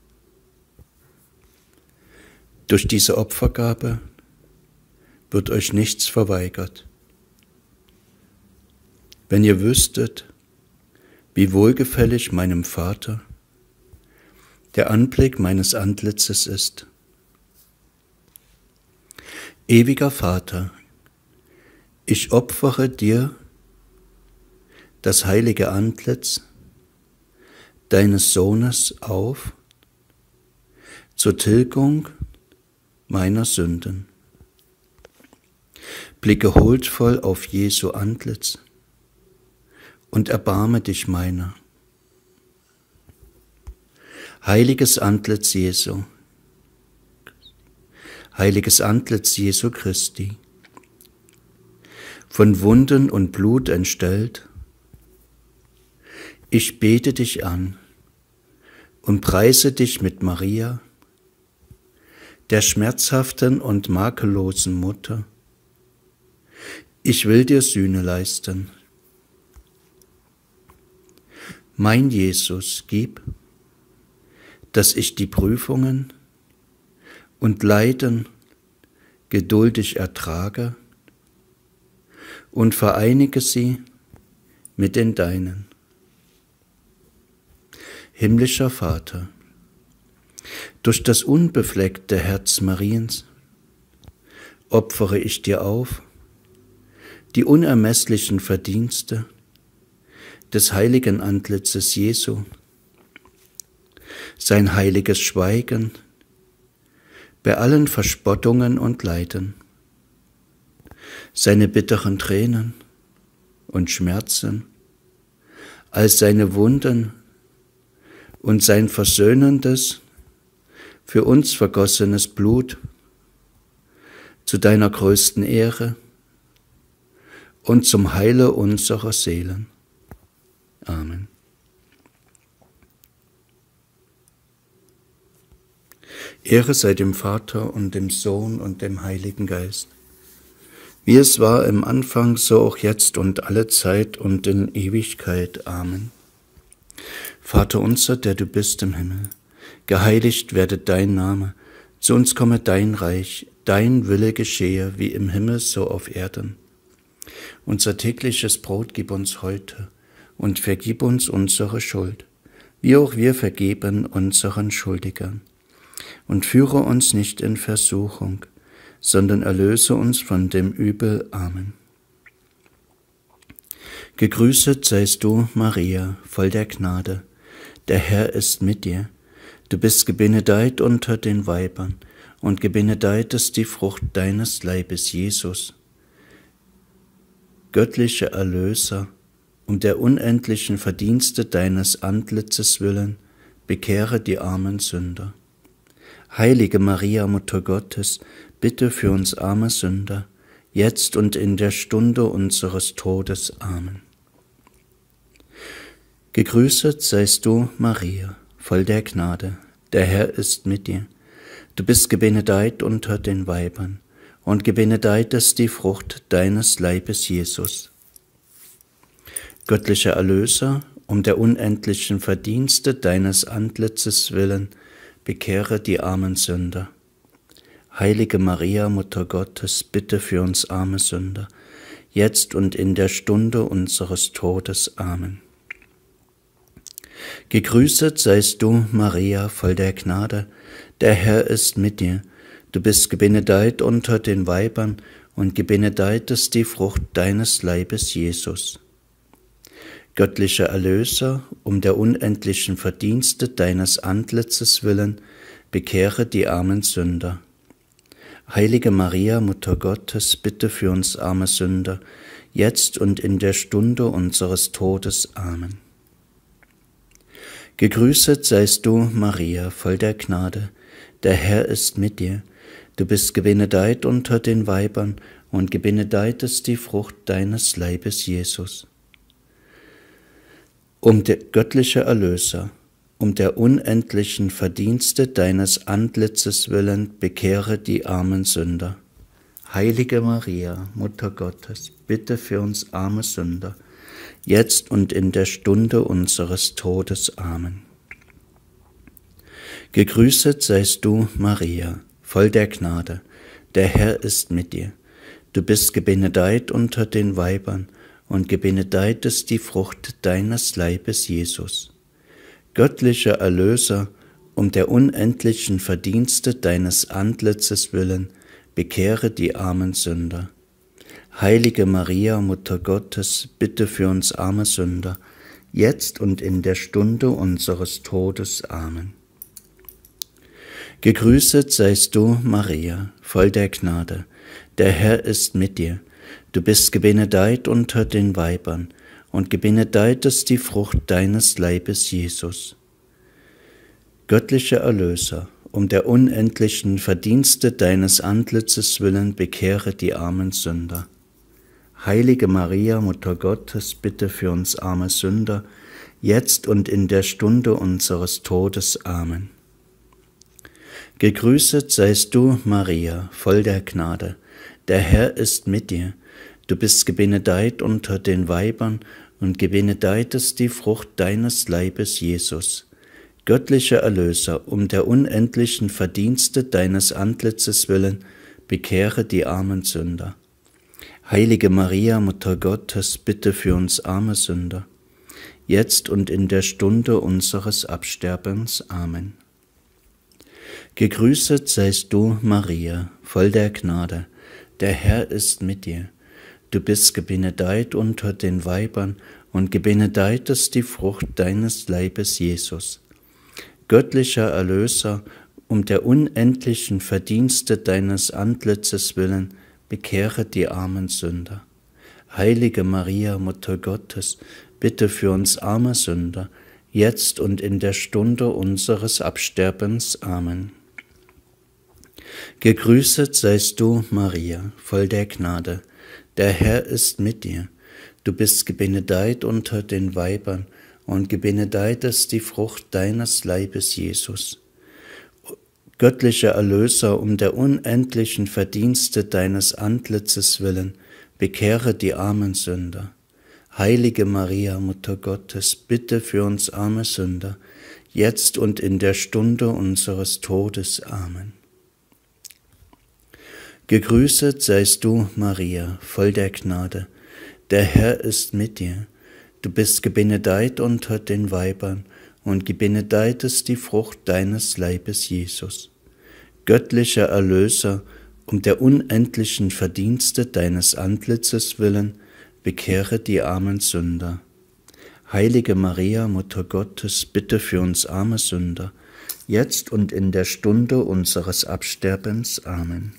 Durch diese Opfergabe wird euch nichts verweigert. Wenn ihr wüsstet, wie wohlgefällig meinem Vater der Anblick meines Antlitzes ist. Ewiger Vater, ich opfere dir das heilige Antlitz deines Sohnes auf zur Tilgung meiner Sünden. Blicke huldvoll auf Jesu Antlitz und erbarme dich meiner. Heiliges Antlitz Jesu, heiliges Antlitz Jesu Christi, von Wunden und Blut entstellt, ich bete dich an und preise dich mit Maria, der schmerzhaften und makellosen Mutter. Ich will dir Sühne leisten. Mein Jesus, gib, dass ich die Prüfungen und Leiden geduldig ertrage und vereinige sie mit den Deinen. Himmlischer Vater, durch das unbefleckte Herz Mariens opfere ich dir auf die unermesslichen Verdienste des heiligen Antlitzes Jesu, sein heiliges Schweigen bei allen Verspottungen und Leiden, seine bitteren Tränen und Schmerzen, als seine Wunden und sein versöhnendes, für uns vergossenes Blut zu deiner größten Ehre und zum Heile unserer Seelen. Amen. Ehre sei dem Vater und dem Sohn und dem Heiligen Geist, wie es war im Anfang, so auch jetzt und alle Zeit und in Ewigkeit. Amen. Vater unser, der du bist im Himmel, geheiligt werde dein Name, zu uns komme dein Reich, dein Wille geschehe, wie im Himmel, so auf Erden. Unser tägliches Brot gib uns heute und vergib uns unsere Schuld, wie auch wir vergeben unseren Schuldigern. Und führe uns nicht in Versuchung, sondern erlöse uns von dem Übel. Amen. Gegrüßet seist du, Maria, voll der Gnade, der Herr ist mit dir. Du bist gebenedeit unter den Weibern, und gebenedeit ist die Frucht deines Leibes, Jesus. Göttlicher Erlöser, um der unendlichen Verdienste deines Antlitzes willen, bekehre die armen Sünder. Heilige Maria, Mutter Gottes, bitte für uns arme Sünder, jetzt und in der Stunde unseres Todes. Amen. Gegrüßet seist du, Maria, voll der Gnade, der Herr ist mit dir. Du bist gebenedeit unter den Weibern, und gebenedeit ist die Frucht deines Leibes, Jesus. Göttlicher Erlöser, um der unendlichen Verdienste deines Antlitzes willen, bekehre die armen Sünder. Heilige Maria, Mutter Gottes, bitte für uns arme Sünder, jetzt und in der Stunde unseres Todes. Amen. Gegrüßet seist du, Maria, voll der Gnade, der Herr ist mit dir. Du bist gebenedeit unter den Weibern, und gebenedeit ist die Frucht deines Leibes, Jesus. Göttlicher Erlöser, um der unendlichen Verdienste deines Antlitzes willen, bekehre die armen Sünder. Heilige Maria, Mutter Gottes, bitte für uns arme Sünder, jetzt und in der Stunde unseres Todes. Amen. Gegrüßet seist du, Maria, voll der Gnade, der Herr ist mit dir. Du bist gebenedeit unter den Weibern, und gebenedeit ist die Frucht deines Leibes, Jesus. Um der göttliche Erlöser, um der unendlichen Verdienste deines Antlitzes willen, bekehre die armen Sünder. Heilige Maria, Mutter Gottes, bitte für uns arme Sünder, jetzt und in der Stunde unseres Todes. Amen. Gegrüßet seist du, Maria, voll der Gnade, der Herr ist mit dir. Du bist gebenedeit unter den Weibern, und gebenedeit ist die Frucht deines Leibes, Jesus. Göttlicher Erlöser, um der unendlichen Verdienste deines Antlitzes willen, bekehre die armen Sünder. Heilige Maria, Mutter Gottes, bitte für uns arme Sünder, jetzt und in der Stunde unseres Todes. Amen. Gegrüßet seist du, Maria, voll der Gnade, der Herr ist mit dir. Du bist gebenedeit unter den Weibern, und gebenedeit ist die Frucht deines Leibes, Jesus. Göttlicher Erlöser, um der unendlichen Verdienste deines Antlitzes willen, bekehre die armen Sünder. Heilige Maria, Mutter Gottes, bitte für uns arme Sünder, jetzt und in der Stunde unseres Todes. Amen. Gegrüßet seist du, Maria, voll der Gnade, der Herr ist mit dir. Du bist gebenedeit unter den Weibern, und gebenedeit ist die Frucht deines Leibes, Jesus. Göttlicher Erlöser, um der unendlichen Verdienste deines Antlitzes willen, bekehre die armen Sünder. Heilige Maria, Mutter Gottes, bitte für uns arme Sünder, jetzt und in der Stunde unseres Absterbens. Amen. Gegrüßet seist du, Maria, voll der Gnade, der Herr ist mit dir. Du bist gebenedeit unter den Weibern, und gebenedeit ist die Frucht deines Leibes, Jesus. Göttlicher Erlöser, um der unendlichen Verdienste deines Antlitzes willen, bekehre die armen Sünder. Heilige Maria, Mutter Gottes, bitte für uns arme Sünder, jetzt und in der Stunde unseres Absterbens. Amen. Gegrüßet seist du, Maria, voll der Gnade, der Herr ist mit dir. Du bist gebenedeit unter den Weibern, und gebenedeit ist die Frucht deines Leibes, Jesus. Göttlicher Erlöser, um der unendlichen Verdienste deines Antlitzes willen, bekehre die armen Sünder. Heilige Maria, Mutter Gottes, bitte für uns arme Sünder, jetzt und in der Stunde unseres Todes. Amen. Gegrüßet seist du, Maria, voll der Gnade, der Herr ist mit dir. Du bist gebenedeit unter den Weibern, und gebenedeit ist die Frucht deines Leibes, Jesus. Göttlicher Erlöser, um der unendlichen Verdienste deines Antlitzes willen, bekehre die armen Sünder. Heilige Maria, Mutter Gottes, bitte für uns arme Sünder, jetzt und in der Stunde unseres Absterbens. Amen.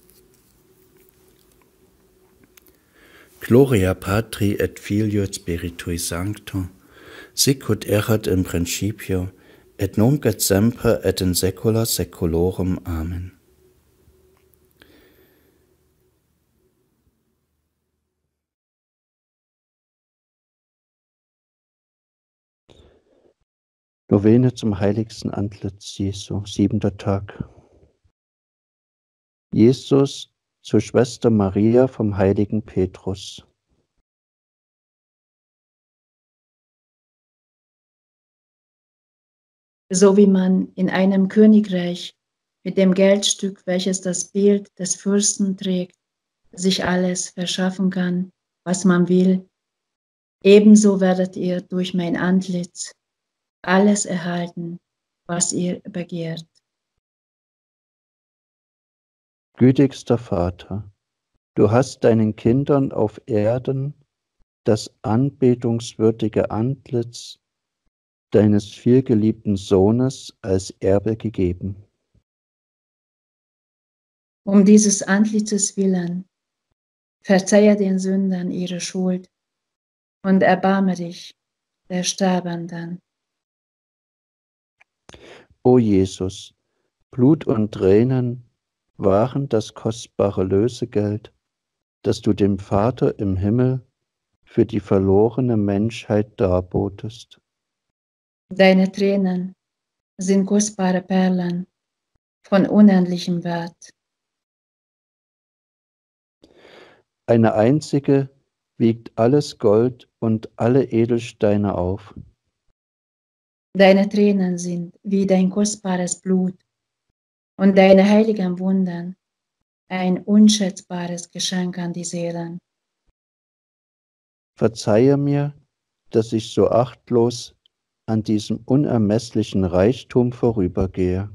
Gloria Patri et Filio et Spiritui Sancto, sicut erat in principio, et nunc et semper et in saecula saeculorum. Amen. Novene zum heiligsten Antlitz Jesu, 7. Tag. Jesus zu Schwester Maria vom heiligen Petrus. So wie man in einem Königreich mit dem Geldstück, welches das Bild des Fürsten trägt, sich alles verschaffen kann, was man will, ebenso werdet ihr durch mein Antlitz alles erhalten, was ihr begehrt. Gütigster Vater, du hast deinen Kindern auf Erden das anbetungswürdige Antlitz deines vielgeliebten Sohnes als Erbe gegeben. Um dieses Antlitzes willen, verzeihe den Sündern ihre Schuld und erbarme dich der Sterbenden. O Jesus, Blut und Tränen waren das kostbare Lösegeld, das du dem Vater im Himmel für die verlorene Menschheit darbotest. Deine Tränen sind kostbare Perlen von unendlichem Wert. Eine einzige wiegt alles Gold und alle Edelsteine auf. Deine Tränen sind wie dein kostbares Blut und deine heiligen Wunden ein unschätzbares Geschenk an die Seelen. Verzeihe mir, dass ich so achtlos an diesem unermesslichen Reichtum vorübergehe.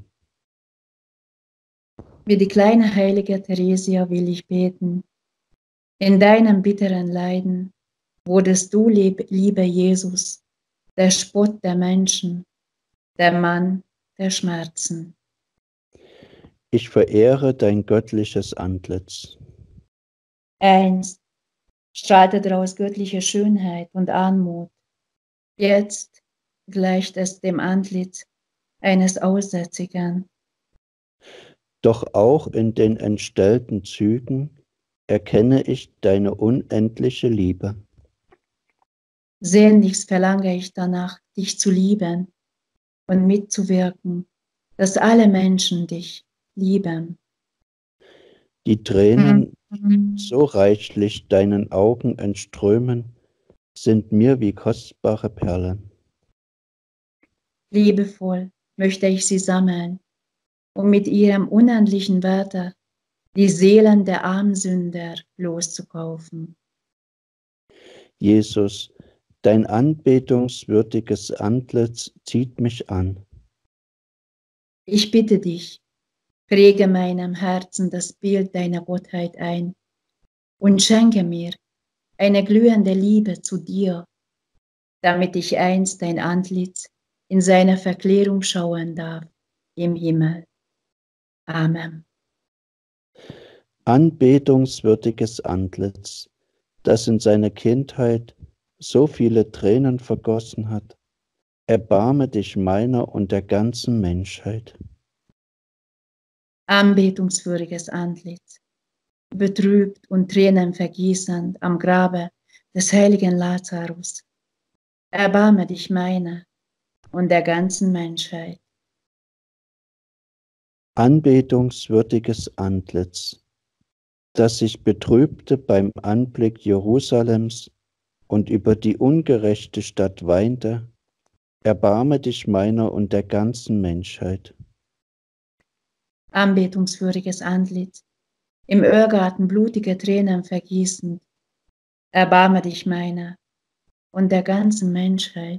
Wie die kleine heilige Theresia will ich beten. In deinem bitteren Leiden wurdest du, lieber Jesus, der Spott der Menschen, der Mann der Schmerzen. Ich verehre dein göttliches Antlitz. Einst strahlte daraus göttliche Schönheit und Anmut. Jetzt gleicht es dem Antlitz eines Aussätzigen. Doch auch in den entstellten Zügen erkenne ich deine unendliche Liebe. Sehnlichst verlange ich danach, dich zu lieben und mitzuwirken, dass alle Menschen dich lieben. Die Tränen, so reichlich deinen Augen entströmen, sind mir wie kostbare Perlen. Liebevoll möchte ich sie sammeln, um mit ihrem unendlichen Werte die Seelen der Armsünder loszukaufen. Jesus, dein anbetungswürdiges Antlitz zieht mich an. Ich bitte dich, präge meinem Herzen das Bild deiner Gottheit ein und schenke mir eine glühende Liebe zu dir, damit ich einst dein Antlitz in seiner Verklärung schauen darf im Himmel. Amen. Anbetungswürdiges Antlitz, das in seiner Kindheit so viele Tränen vergossen hat, erbarme dich meiner und der ganzen Menschheit. Anbetungswürdiges Antlitz, betrübt und Tränen vergießend am Grabe des heiligen Lazarus, erbarme dich meiner und der ganzen Menschheit. Anbetungswürdiges Antlitz, das sich betrübte beim Anblick Jerusalems und über die ungerechte Stadt weinte, erbarme dich meiner und der ganzen Menschheit. Anbetungswürdiges Antlitz, im Irrgarten blutige Tränen vergießend, erbarme dich meiner und der ganzen Menschheit.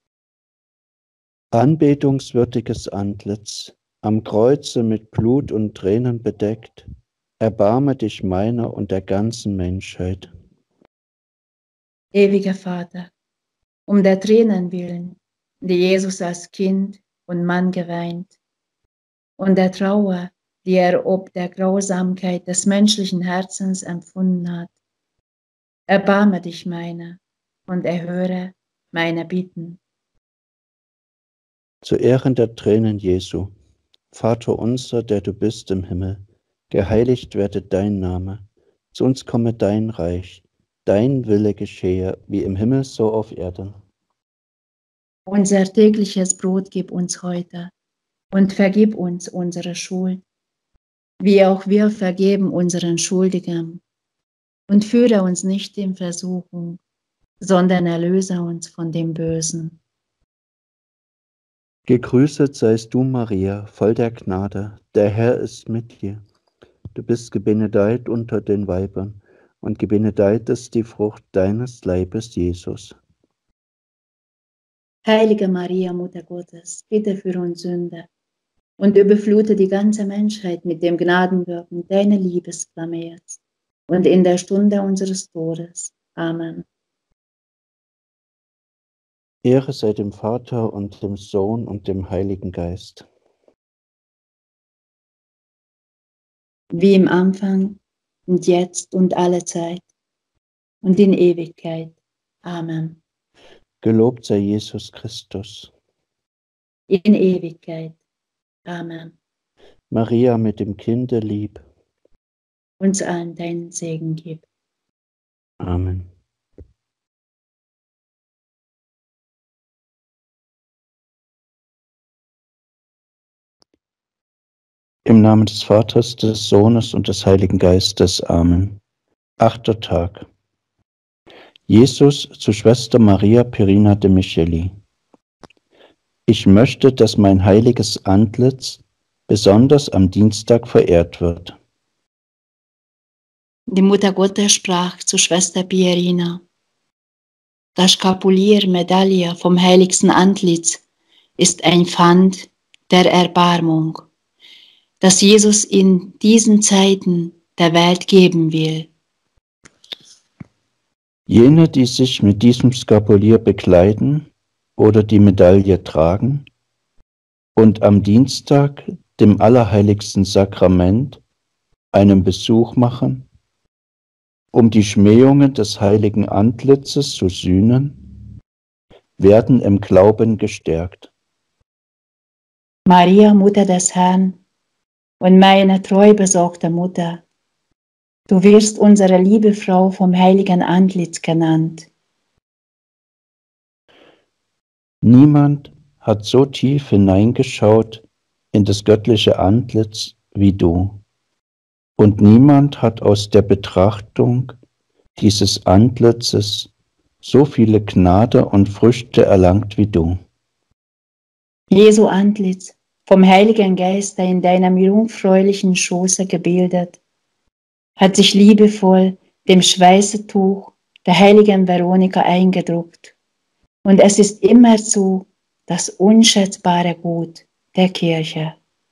Anbetungswürdiges Antlitz, am Kreuze mit Blut und Tränen bedeckt, erbarme dich meiner und der ganzen Menschheit. Ewiger Vater, um der Tränen willen, die Jesus als Kind und Mann geweint, und der Trauer, die er ob der Grausamkeit des menschlichen Herzens empfunden hat, erbarme dich meiner und erhöre meine Bitten. Zu Ehren der Tränen Jesu, Vater unser, der du bist im Himmel, geheiligt werde dein Name, zu uns komme dein Reich, dein Wille geschehe, wie im Himmel so auf Erden. Unser tägliches Brot gib uns heute und vergib uns unsere Schuld, wie auch wir vergeben unseren Schuldigern. Und führe uns nicht in Versuchung, sondern erlöse uns von dem Bösen. Gegrüßet seist du, Maria, voll der Gnade, der Herr ist mit dir. Du bist gebenedeit unter den Weibern, und gebenedeit ist die Frucht deines Leibes, Jesus. Heilige Maria, Mutter Gottes, bitte für uns Sünder und überflute die ganze Menschheit mit dem Gnadenwirken deiner Liebesflamme jetzt und in der Stunde unseres Todes. Amen. Ehre sei dem Vater und dem Sohn und dem Heiligen Geist. Wie im Anfang und jetzt und alle Zeit und in Ewigkeit. Amen. Gelobt sei Jesus Christus. In Ewigkeit. Amen. Maria mit dem Kinde lieb. Uns allen deinen Segen gib. Amen. Im Namen des Vaters, des Sohnes und des Heiligen Geistes. Amen. 8. Tag. Jesus zu Schwester Maria Perina de Micheli. Ich möchte, dass mein heiliges Antlitz besonders am Dienstag verehrt wird. Die Mutter Gottes sprach zu Schwester Pierina: Das Skapulier Medaille vom heiligsten Antlitz ist ein Pfand der Erbarmung, das Jesus in diesen Zeiten der Welt geben will. Jene, die sich mit diesem Skapulier bekleiden oder die Medaille tragen und am Dienstag, dem allerheiligsten Sakrament, einen Besuch machen, um die Schmähungen des heiligen Antlitzes zu sühnen, werden im Glauben gestärkt. Maria, Mutter des Herrn und meine treu besorgte Mutter, du wirst unsere liebe Frau vom heiligen Antlitz genannt. Niemand hat so tief hineingeschaut in das göttliche Antlitz wie du. Und niemand hat aus der Betrachtung dieses Antlitzes so viele Gnade und Früchte erlangt wie du. Jesu Antlitz, vom Heiligen Geiste in deinem jungfräulichen Schoße gebildet, hat sich liebevoll dem Schweißetuch der heiligen Veronika eingedruckt. Und es ist immerzu das unschätzbare Gut der Kirche.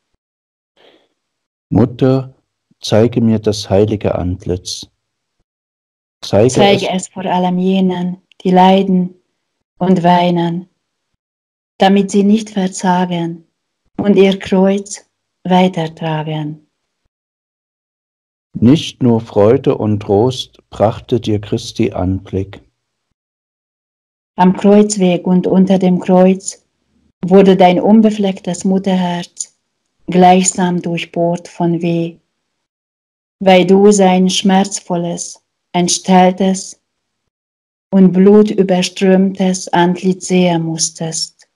Mutter, zeige mir das heilige Antlitz. Zeige es vor allem jenen, die leiden und weinen, damit sie nicht verzagen und ihr Kreuz weitertragen. Nicht nur Freude und Trost brachte dir Christi Anblick. Am Kreuzweg und unter dem Kreuz wurde dein unbeflecktes Mutterherz gleichsam durchbohrt von Weh, weil du sein schmerzvolles, entstelltes und blutüberströmtes Antlitz sehen musstest.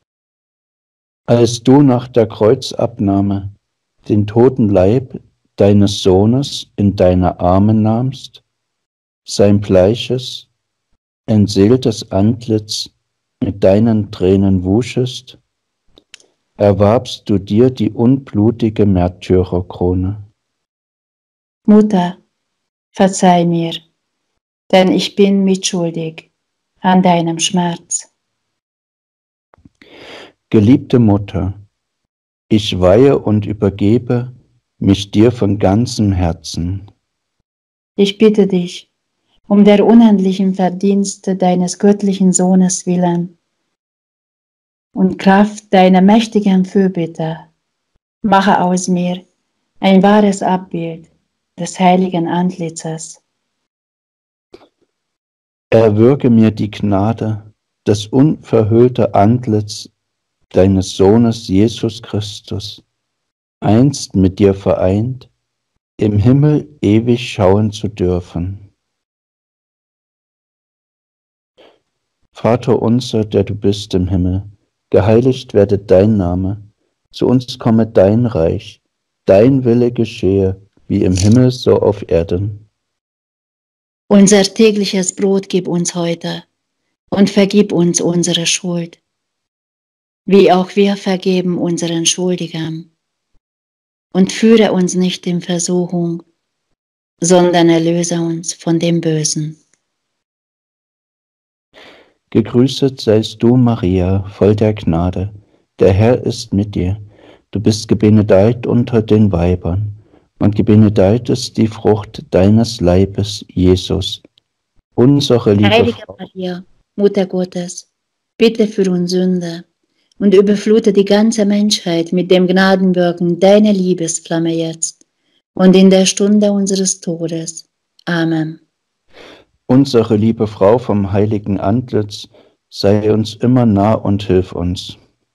Als du nach der Kreuzabnahme den toten Leib deines Sohnes in deine Arme nahmst, sein bleiches, entseeltes Antlitz mit deinen Tränen wuschest, erwarbst du dir die unblutige Märtyrerkrone. Mutter, verzeih mir, denn ich bin mitschuldig an deinem Schmerz. Geliebte Mutter, ich weihe und übergebe mich dir von ganzem Herzen. Ich bitte dich, um der unendlichen Verdienste deines göttlichen Sohnes willen und Kraft deiner mächtigen Fürbitte, mache aus mir ein wahres Abbild des heiligen Antlitzes. Erwürge mir die Gnade, das unverhüllte Antlitz deines Sohnes Jesus Christus, einst mit dir vereint, im Himmel ewig schauen zu dürfen. Vater unser, der du bist im Himmel, geheiligt werde dein Name, zu uns komme dein Reich, dein Wille geschehe, wie im Himmel so auf Erden. Unser tägliches Brot gib uns heute und vergib uns unsere Schuld, wie auch wir vergeben unseren Schuldigern. Und führe uns nicht in Versuchung, sondern erlöse uns von dem Bösen. Gegrüßet seist du, Maria, voll der Gnade. Der Herr ist mit dir. Du bist gebenedeit unter den Weibern, und gebenedeit ist die Frucht deines Leibes, Jesus. Unsere liebe Heilige Frau, Maria, Mutter Gottes, bitte für uns Sünder und überflute die ganze Menschheit mit dem Gnadenwirken deiner Liebesflamme jetzt und in der Stunde unseres Todes. Amen. unsere liebe Frau vom heiligen Antlitz, sei uns immer nah und hilf uns.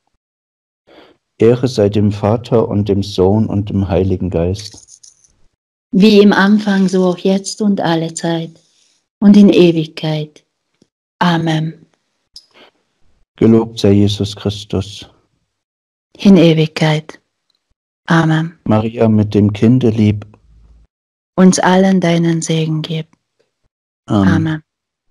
Ehre sei dem Vater und dem Sohn und dem Heiligen Geist. Wie im Anfang, so auch jetzt und alle Zeit und in Ewigkeit. Amen. Gelobt sei Jesus Christus. In Ewigkeit. Amen. Maria mit dem Kinde lieb. Uns allen deinen Segen gib. Amen. Amen.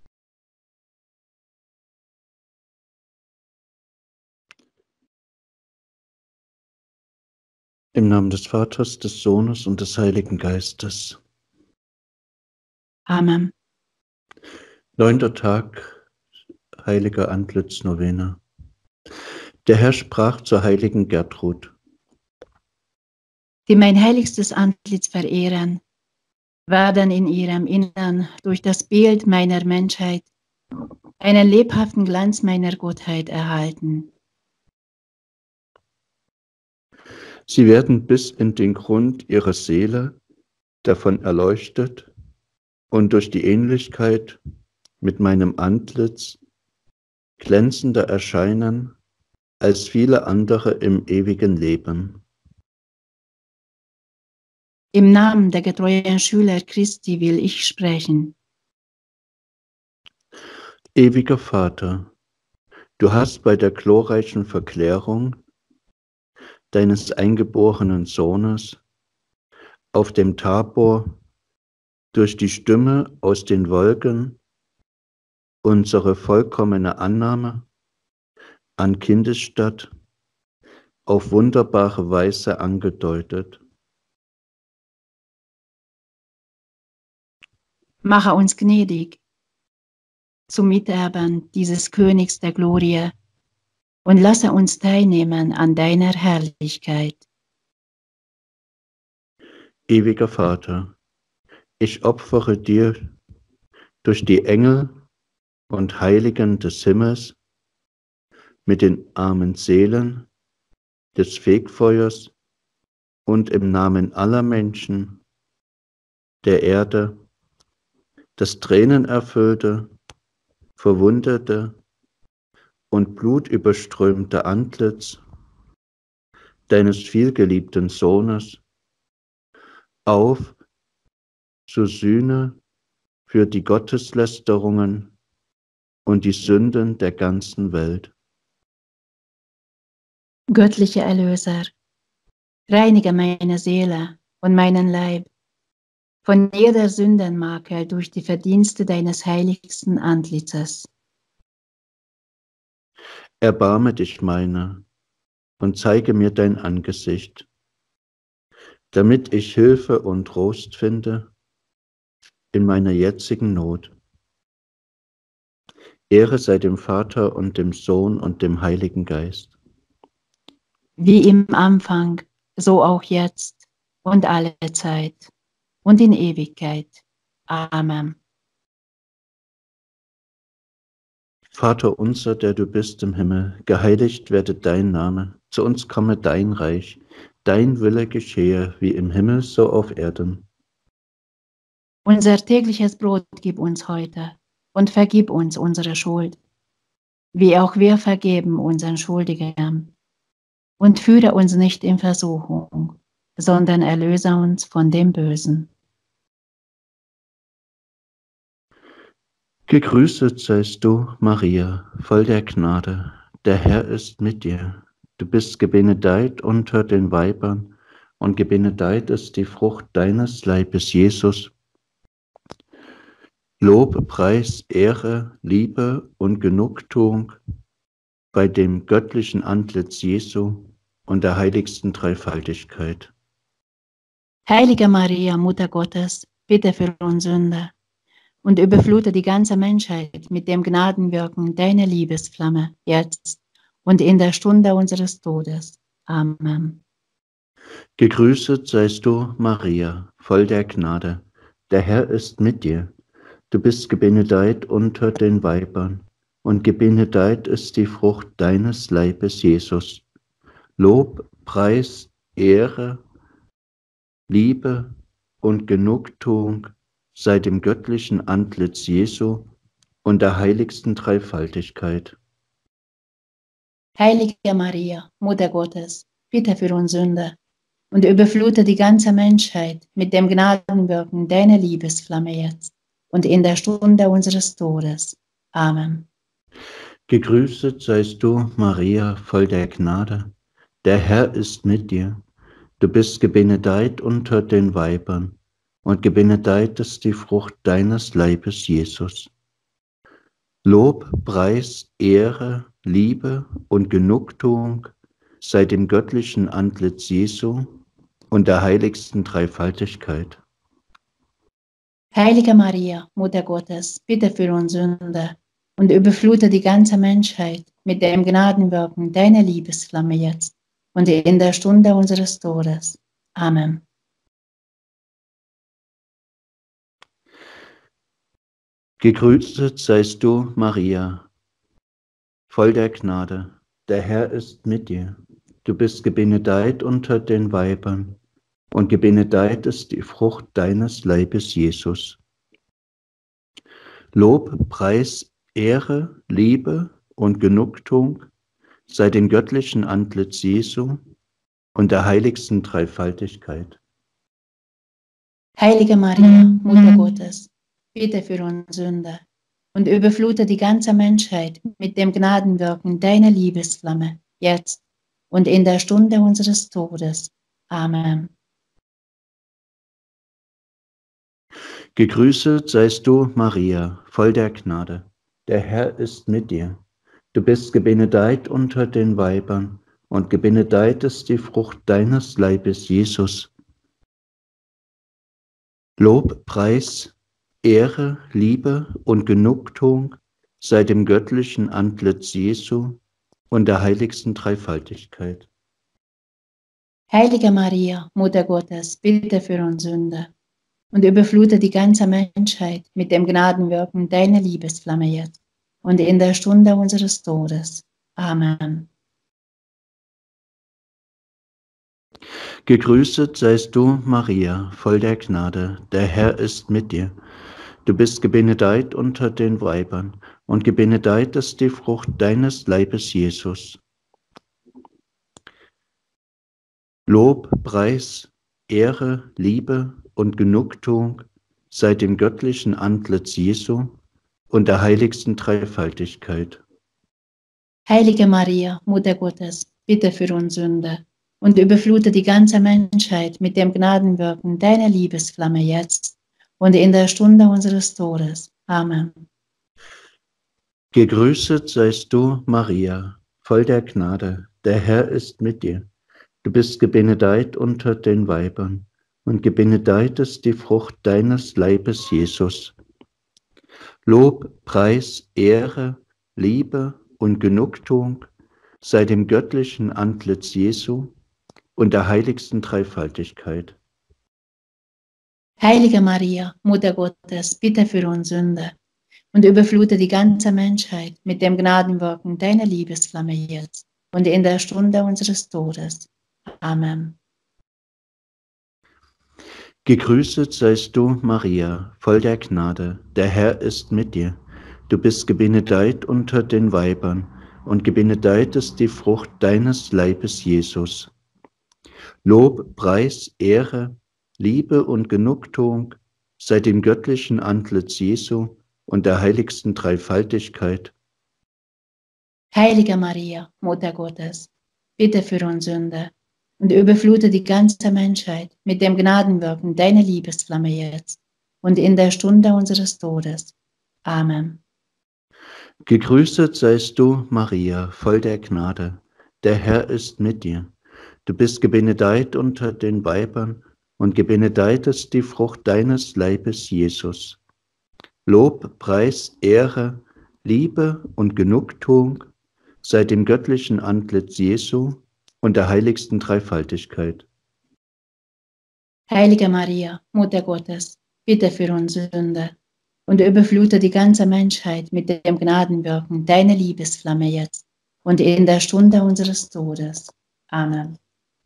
Im Namen des Vaters, des Sohnes und des Heiligen Geistes. Amen. 9. Tag, heiliger Antlitz-Novene. Der Herr sprach zur heiligen Gertrud: Die mein heiligstes Antlitz verehren, werden in ihrem Innern durch das Bild meiner Menschheit einen lebhaften Glanz meiner Gottheit erhalten. Sie werden bis in den Grund ihrer Seele davon erleuchtet und durch die Ähnlichkeit mit meinem Antlitz glänzender erscheinen als viele andere im ewigen Leben. Im Namen der getreuen Schüler Christi will ich sprechen. Ewiger Vater, du hast bei der glorreichen Verklärung deines eingeborenen Sohnes auf dem Tabor durch die Stimme aus den Wolken unsere vollkommene Annahme an Kindesstatt auf wunderbare Weise angedeutet. Mache uns gnädig zu Miterbern dieses Königs der Glorie und lasse uns teilnehmen an deiner Herrlichkeit. Ewiger Vater, ich opfere dir durch die Engel und Heiligen des Himmels mit den armen Seelen des Fegfeuers und im Namen aller Menschen der Erde das tränenerfüllte, verwundete und blutüberströmte Antlitz deines vielgeliebten Sohnes auf zur Sühne für die Gotteslästerungen und die Sünden der ganzen Welt. Göttlicher Erlöser, reinige meine Seele und meinen Leib von jeder Sündenmakel durch die Verdienste deines heiligsten Antlitzes. Erbarme dich meiner und zeige mir dein Angesicht, damit ich Hilfe und Trost finde in meiner jetzigen Not. Ehre sei dem Vater und dem Sohn und dem Heiligen Geist. Wie im Anfang, so auch jetzt und alle Zeit und in Ewigkeit. Amen. Vater unser, der du bist im Himmel, geheiligt werde dein Name, zu uns komme dein Reich, dein Wille geschehe, wie im Himmel so auf Erden. Unser tägliches Brot gib uns heute und vergib uns unsere Schuld, wie auch wir vergeben unseren Schuldigern. Und führe uns nicht in Versuchung, sondern erlöse uns von dem Bösen. Gegrüßet seist du, Maria, voll der Gnade, der Herr ist mit dir. Du bist gebenedeit unter den Weibern, und gebenedeit ist die Frucht deines Leibes, Jesus. Lob, Preis, Ehre, Liebe und Genugtuung bei dem göttlichen Antlitz Jesu und der heiligsten Dreifaltigkeit. Heilige Maria, Mutter Gottes, bitte für uns Sünder und überflute die ganze Menschheit mit dem Gnadenwirken deiner Liebesflamme, jetzt und in der Stunde unseres Todes. Amen. Gegrüßet seist du, Maria, voll der Gnade. Der Herr ist mit dir. Du bist gebenedeit unter den Weibern, und gebenedeit ist die Frucht deines Leibes, Jesus. Lob, Preis, Ehre, Liebe und Genugtuung sei dem göttlichen Antlitz Jesu und der heiligsten Dreifaltigkeit. Heilige Maria, Mutter Gottes, bitte für uns Sünder und überflute die ganze Menschheit mit dem Gnadenwirken deiner Liebesflamme jetzt und in der Stunde unseres Todes. Amen. Gegrüßet seist du, Maria, voll der Gnade. Der Herr ist mit dir. Du bist gebenedeit unter den Weibern, und gebenedeit ist die Frucht deines Leibes, Jesus. Lob, Preis, Ehre, Liebe und Genugtuung sei dem göttlichen Antlitz Jesu und der heiligsten Dreifaltigkeit. Heilige Maria, Mutter Gottes, bitte für uns Sünder und überflute die ganze Menschheit mit dem Gnadenwirken deiner Liebesflamme jetzt und in der Stunde unseres Todes. Amen. Gegrüßet seist du, Maria, voll der Gnade. Der Herr ist mit dir. Du bist gebenedeit unter den Weibern, und gebenedeit ist die Frucht deines Leibes, Jesus. Lob, Preis, Ehre, Liebe und Genugtuung sei dem göttlichen Antlitz Jesu und der heiligsten Dreifaltigkeit. Heilige Maria, Mutter Gottes, bitte für uns Sünder und überflute die ganze Menschheit mit dem Gnadenwirken deiner Liebesflamme, jetzt und in der Stunde unseres Todes. Amen. Gegrüßet seist du, Maria, voll der Gnade. Der Herr ist mit dir. Du bist gebenedeit unter den Weibern, und gebenedeit ist die Frucht deines Leibes, Jesus. Lob, Preis, Ehre, Liebe und Genugtuung sei dem göttlichen Antlitz Jesu und der heiligsten Dreifaltigkeit. Heilige Maria, Mutter Gottes, bitte für uns Sünder und überflute die ganze Menschheit mit dem Gnadenwirken deiner Liebesflamme jetzt und in der Stunde unseres Todes. Amen. Gegrüßet seist du, Maria, voll der Gnade. Der Herr ist mit dir. Du bist gebenedeit unter den Weibern, und gebenedeit ist die Frucht deines Leibes, Jesus. Lob, Preis, Ehre, Liebe und Genugtuung sei dem göttlichen Antlitz Jesu und der heiligsten Dreifaltigkeit. Heilige Maria, Mutter Gottes, bitte für uns Sünder und überflute die ganze Menschheit mit dem Gnadenwirken deiner Liebesflamme jetzt und in der Stunde unseres Todes. Amen. Gegrüßet seist du, Maria, voll der Gnade. Der Herr ist mit dir. Du bist gebenedeit unter den Weibern, und gebenedeit ist die Frucht deines Leibes, Jesus. Lob, Preis, Ehre, Liebe und Genugtuung sei dem göttlichen Antlitz Jesu und der heiligsten Dreifaltigkeit. Heilige Maria, Mutter Gottes, bitte für uns Sünder und überflute die ganze Menschheit mit dem Gnadenwirken deiner Liebesflamme jetzt und in der Stunde unseres Todes. Amen. Gegrüßet seist du, Maria, voll der Gnade. Der Herr ist mit dir. Du bist gebenedeit unter den Weibern, und gebenedeit ist die Frucht deines Leibes, Jesus. Lob, Preis, Ehre, Liebe und Genugtuung sei dem göttlichen Antlitz Jesu und der heiligsten Dreifaltigkeit. Heilige Maria, Mutter Gottes, bitte für uns Sünder und überflute die ganze Menschheit mit dem Gnadenwirken deiner Liebesflamme jetzt und in der Stunde unseres Todes. Amen. Gegrüßet seist du, Maria, voll der Gnade. Der Herr ist mit dir. Du bist gebenedeit unter den Weibern und gebenedeit ist die Frucht deines Leibes, Jesus. Lob, Preis, Ehre, Liebe und Genugtuung sei dem göttlichen Antlitz Jesu und der heiligsten Dreifaltigkeit. Heilige Maria, Mutter Gottes, bitte für uns Sünder und überflute die ganze Menschheit mit dem Gnadenwirken deiner Liebesflamme jetzt und in der Stunde unseres Todes. Amen.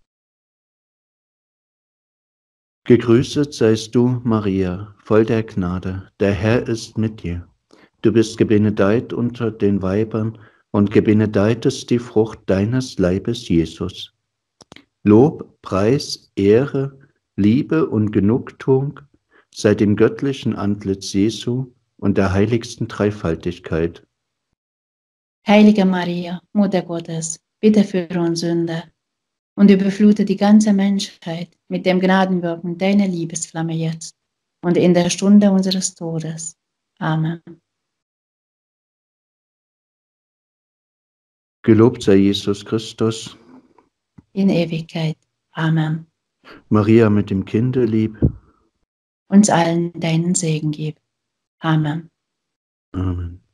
Gegrüßet seist du, Maria, voll der Gnade, der Herr ist mit dir. Du bist gebenedeit unter den Weibern und gebenedeit ist die Frucht deines Leibes, Jesus. Lob, Preis, Ehre, Liebe und Genugtuung sei dem göttlichen Antlitz Jesu und der heiligsten Dreifaltigkeit. Heilige Maria, Mutter Gottes, bitte für uns Sünder und überflute die ganze Menschheit mit dem Gnadenwirken deiner Liebesflamme jetzt und in der Stunde unseres Todes. Amen. Gelobt sei Jesus Christus. In Ewigkeit. Amen. Maria mit dem Kinde lieb. Uns allen deinen Segen gib. Amen. Amen.